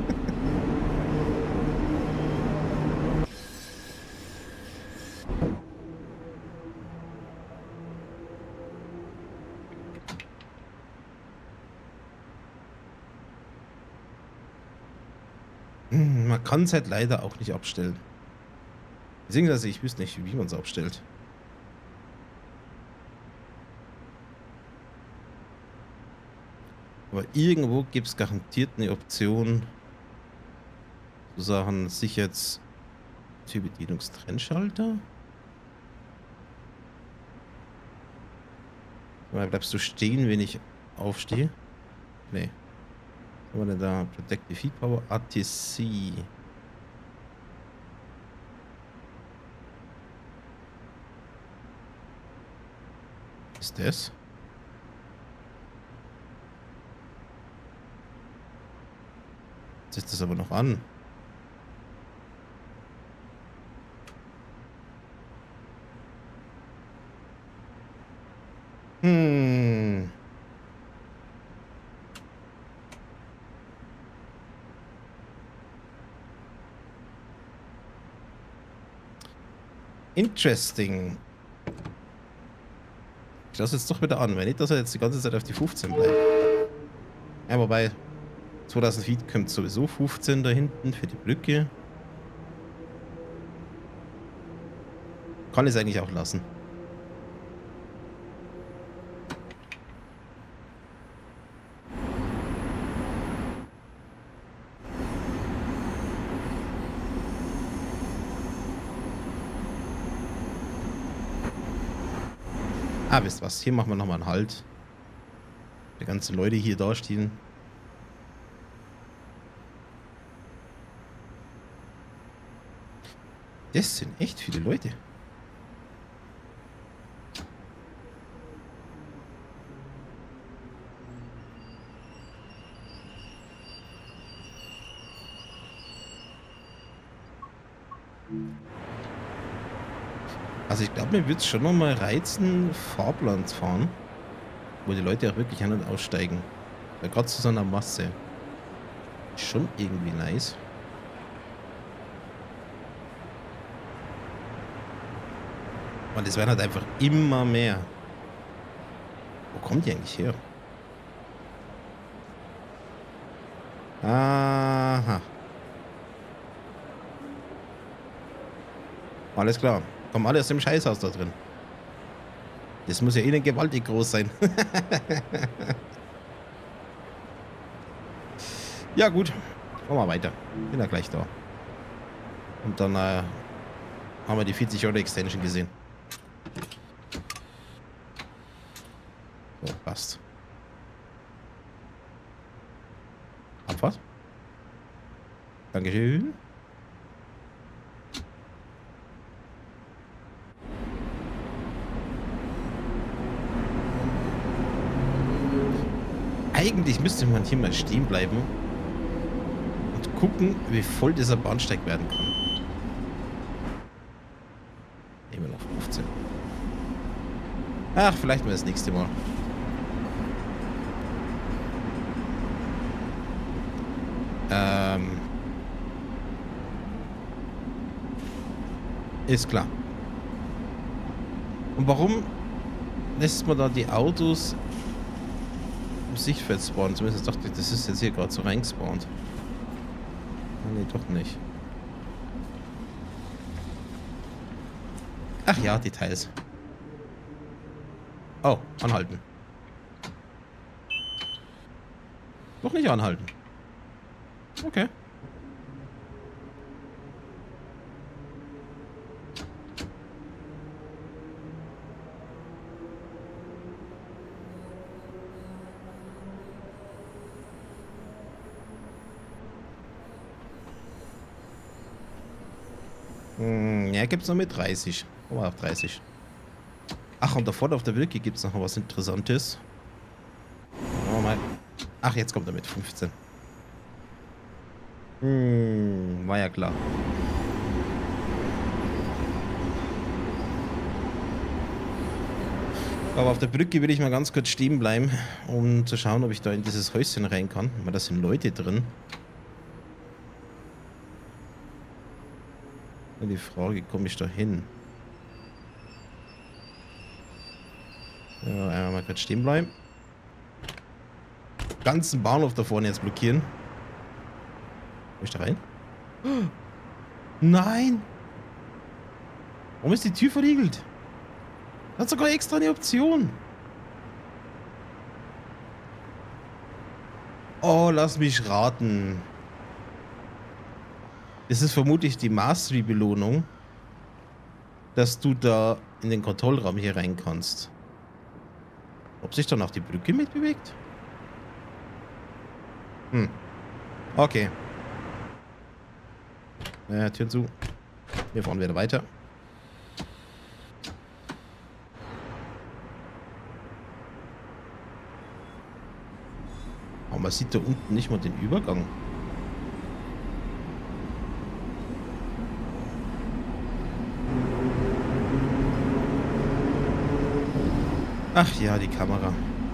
Man kann es halt leider auch nicht abstellen. Beziehungsweise ich wüsste nicht, wie man es abstellt. Aber irgendwo gibt es garantiert eine Option zu sagen, Sicherheitstürbedienungstrennschalter. Bleibst du stehen, wenn ich aufstehe? Nee. Was haben wir denn da? Protective Heat Power ATC. Ist das? Jetzt ist das aber noch an. Hm. Interesting. Ich lasse jetzt doch wieder an, weil nicht, dass er jetzt die ganze Zeit auf die 15 bleibt. Ja, wobei 2000 Feet kommt sowieso 15 da hinten für die Brücke. Kann ich es eigentlich auch lassen. Ah, wisst was? Hier machen wir nochmal einen Halt. Die ganzen Leute hier dastehen. Das sind echt viele Leute. Also ich glaube, mir wird es schon noch mal reizen, Fahrplan zu fahren, wo die Leute auch wirklich an- und aussteigen. Weil gerade zu so einer Masse. Schon irgendwie nice. Und es werden halt einfach immer mehr. Wo kommt die eigentlich her? Aha. Alles klar. Kommen alle aus dem Scheißhaus da drin. Das muss ja innen gewaltig groß sein. Ja gut. Machen wir weiter. Bin ja gleich da. Und dann haben wir die 40 Euro Extension gesehen. So, passt. Abfahrt. Dankeschön. Eigentlich müsste man hier mal stehen bleiben und gucken, wie voll dieser Bahnsteig werden kann. Immer noch 15. Ach, vielleicht mal das nächste Mal. Ist klar. Und warum lässt man da die Autos im Sichtfeld spawnen? Zumindest dachte ich, das ist jetzt hier gerade so reingespawnt. Nee, doch nicht. Ach ja, Details. Oh, anhalten. Doch nicht anhalten. Okay. Ja, gibt es noch mit 30. Aber auch 30. Ach, und da vorne auf der Wilke gibt es noch was Interessantes. Oh mal. Ach, jetzt kommt er mit 15. War ja klar. Aber auf der Brücke will ich mal ganz kurz stehen bleiben, um zu schauen, ob ich da in dieses Häuschen rein kann. Weil da sind Leute drin. Und die Frage, komme ich da hin? Ja, einmal mal kurz stehen bleiben. Ganzen Bahnhof da vorne jetzt blockieren. Komm ich da rein? Nein! Warum ist die Tür verriegelt? Hat sogar extra eine Option. Oh, lass mich raten. Das ist vermutlich die Mastery-Belohnung, dass du da in den Kontrollraum hier rein kannst. Ob sich dann auch die Brücke mitbewegt? Okay. Tür zu. Wir fahren wieder weiter. Aber man sieht da unten nicht mal den Übergang. Ach ja, die Kamera.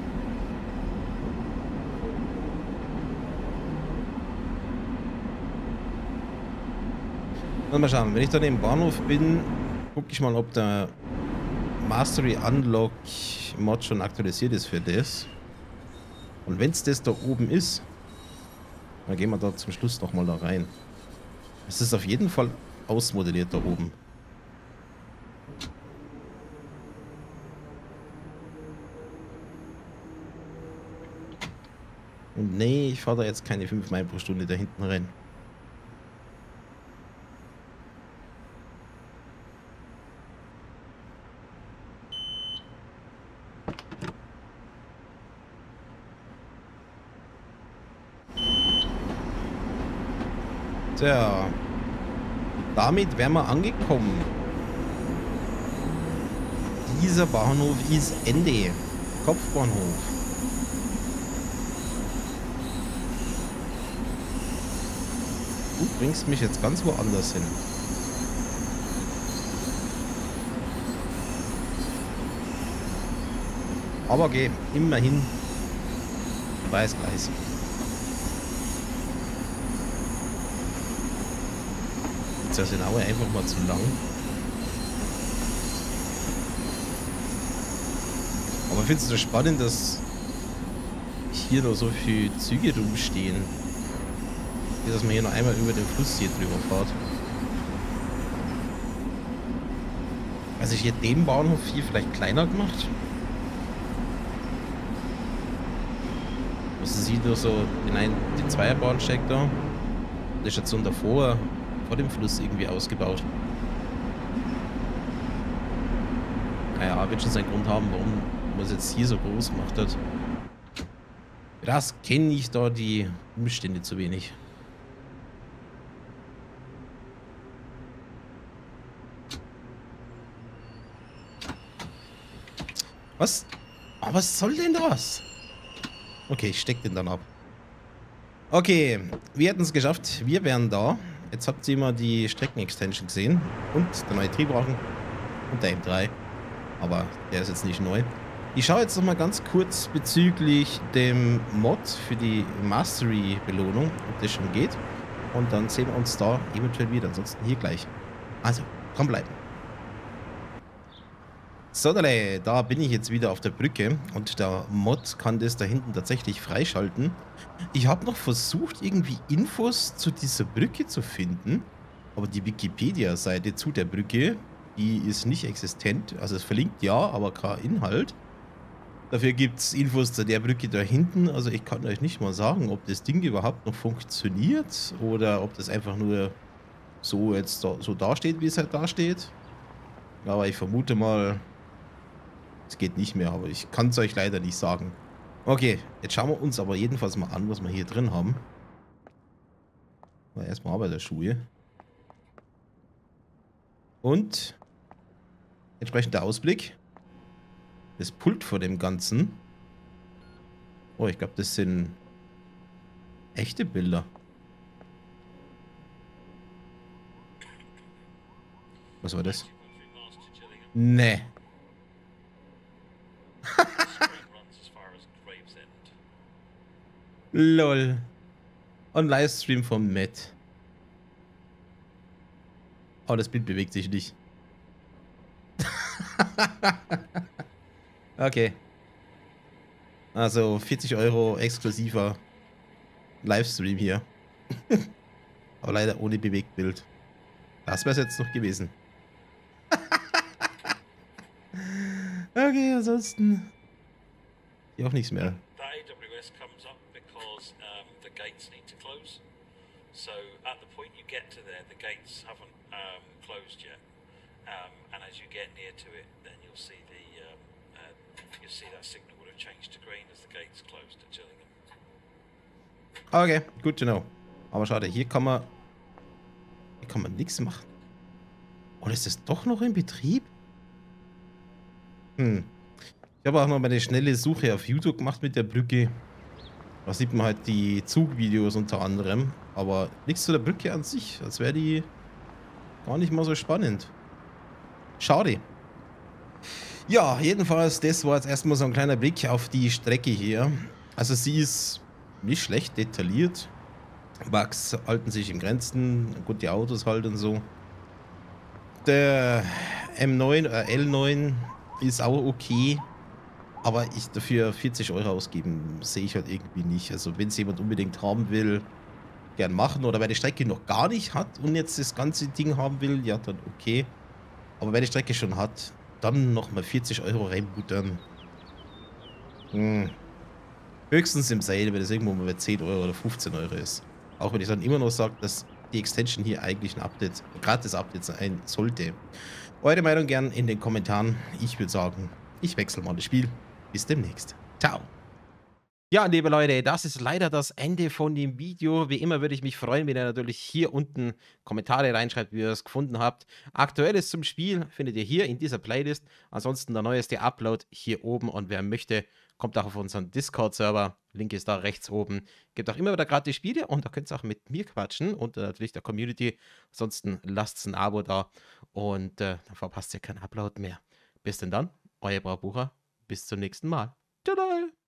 Mal schauen, wenn ich dann im Bahnhof bin, gucke ich mal, ob der Mastery Unlock Mod schon aktualisiert ist für das. Und wenn es das da oben ist, dann gehen wir da zum Schluss nochmal da rein. Es ist auf jeden Fall ausmodelliert da oben. Und nee, ich fahre da jetzt keine 5 Meilen pro Stunde da hinten rein. Tja, damit wären wir angekommen. Dieser Bahnhof ist Ende. Kopfbahnhof. Du bringst mich jetzt ganz woanders hin. Aber geh, immerhin Weißgleis. Jetzt ist der Aue einfach mal zu lang. Aber findest du das spannend, dass hier noch so viele Züge rumstehen? Dass man hier noch einmal über den Fluss hier drüber fährt. Also ich hätte den Bahnhof hier vielleicht kleiner gemacht. Also sieht nur so den Zweierbahnsteig da. Die Station davor, vor dem Fluss irgendwie ausgebaut. Naja, wird schon seinen Grund haben, warum man es jetzt hier so groß gemacht hat. Das kenne ich da die Umstände zu wenig. Was? Oh, was soll denn das? Okay, ich steck den dann ab. Okay, wir hätten es geschafft. Wir wären da. Jetzt habt ihr mal die Streckenextension gesehen. Und der neue Triebwagen. Und der M3. Aber der ist jetzt nicht neu. Ich schaue jetzt noch mal ganz kurz bezüglich dem Mod für die Mastery-Belohnung, ob das schon geht. Und dann sehen wir uns da eventuell wieder. Ansonsten hier gleich. Also, dranbleiben. So, da bin ich jetzt wieder auf der Brücke und der Mod kann das da hinten tatsächlich freischalten. Ich habe noch versucht, irgendwie Infos zu dieser Brücke zu finden, aber die Wikipedia-Seite zu der Brücke, die ist nicht existent. Also es verlinkt ja, aber kein Inhalt. Dafür gibt es Infos zu der Brücke da hinten. Also ich kann euch nicht mal sagen, ob das Ding überhaupt noch funktioniert oder ob das einfach nur so jetzt so dasteht, wie es halt dasteht. Aber ich vermute mal, es geht nicht mehr, aber ich kann es euch leider nicht sagen. Okay, jetzt schauen wir uns aber jedenfalls mal an, was wir hier drin haben. Mal erstmal Arbeiterschuhe. Und entsprechend der Ausblick. Das Pult vor dem Ganzen. Oh, ich glaube, das sind echte Bilder. Was war das? Nee. Lol. Und Livestream vom Matt. Oh, das Bild bewegt sich nicht. Okay. Also 40 € exklusiver Livestream hier. Aber leider ohne Bewegtbild. Das wäre es jetzt noch gewesen. Okay, ansonsten hier auch nichts mehr. AWS comes up because the gates need to close. So at the point you get to there, the gates haven't closed yet. And as you get near to it, then you'll see that signal would have changed to green as the gates closed at Gillingham. Okay, good to know. Aber schade, hier kann man nichts machen. Oder ist das doch noch in Betrieb? Ich habe auch noch mal eine schnelle Suche auf YouTube gemacht mit der Brücke. Da sieht man halt die Zugvideos unter anderem. Aber nichts zu der Brücke an sich. Als wäre die gar nicht mal so spannend. Schade. Ja, jedenfalls, das war jetzt erstmal so ein kleiner Blick auf die Strecke hier. Also sie ist nicht schlecht detailliert. Bugs halten sich in Grenzen, gut, die Autos halt und so. Der M9 oder L9 ist auch okay, aber ich dafür 40 € ausgeben, sehe ich halt irgendwie nicht. Also wenn es jemand unbedingt haben will, gern machen. Oder wer die Strecke noch gar nicht hat und jetzt das ganze Ding haben will, ja, dann okay. Aber wer die Strecke schon hat, dann nochmal 40 € reinbuttern. Hm. Höchstens im Sale, wenn das irgendwo mal bei 10 € oder 15 € ist. Auch wenn ich dann immer noch sage, dass die Extension hier eigentlich ein Update, ein gratis Update sein sollte. Eure Meinung gern in den Kommentaren. Ich würde sagen, ich wechsle mal das Spiel. Bis demnächst. Ciao. Ja, liebe Leute, das ist leider das Ende von dem Video. Wie immer würde ich mich freuen, wenn ihr natürlich hier unten Kommentare reinschreibt, wie ihr es gefunden habt. Aktuelles zum Spiel findet ihr hier in dieser Playlist. Ansonsten der neueste Upload hier oben. Und wer möchte, kommt auch auf unseren Discord-Server. Link ist da rechts oben. Gibt auch immer wieder gratis Spiele und da könnt ihr auch mit mir quatschen und natürlich der Community. Ansonsten lasst ein Abo da und dann verpasst ihr keinen Upload mehr. Bis denn dann, euer Braubucher. Bis zum nächsten Mal. Tada!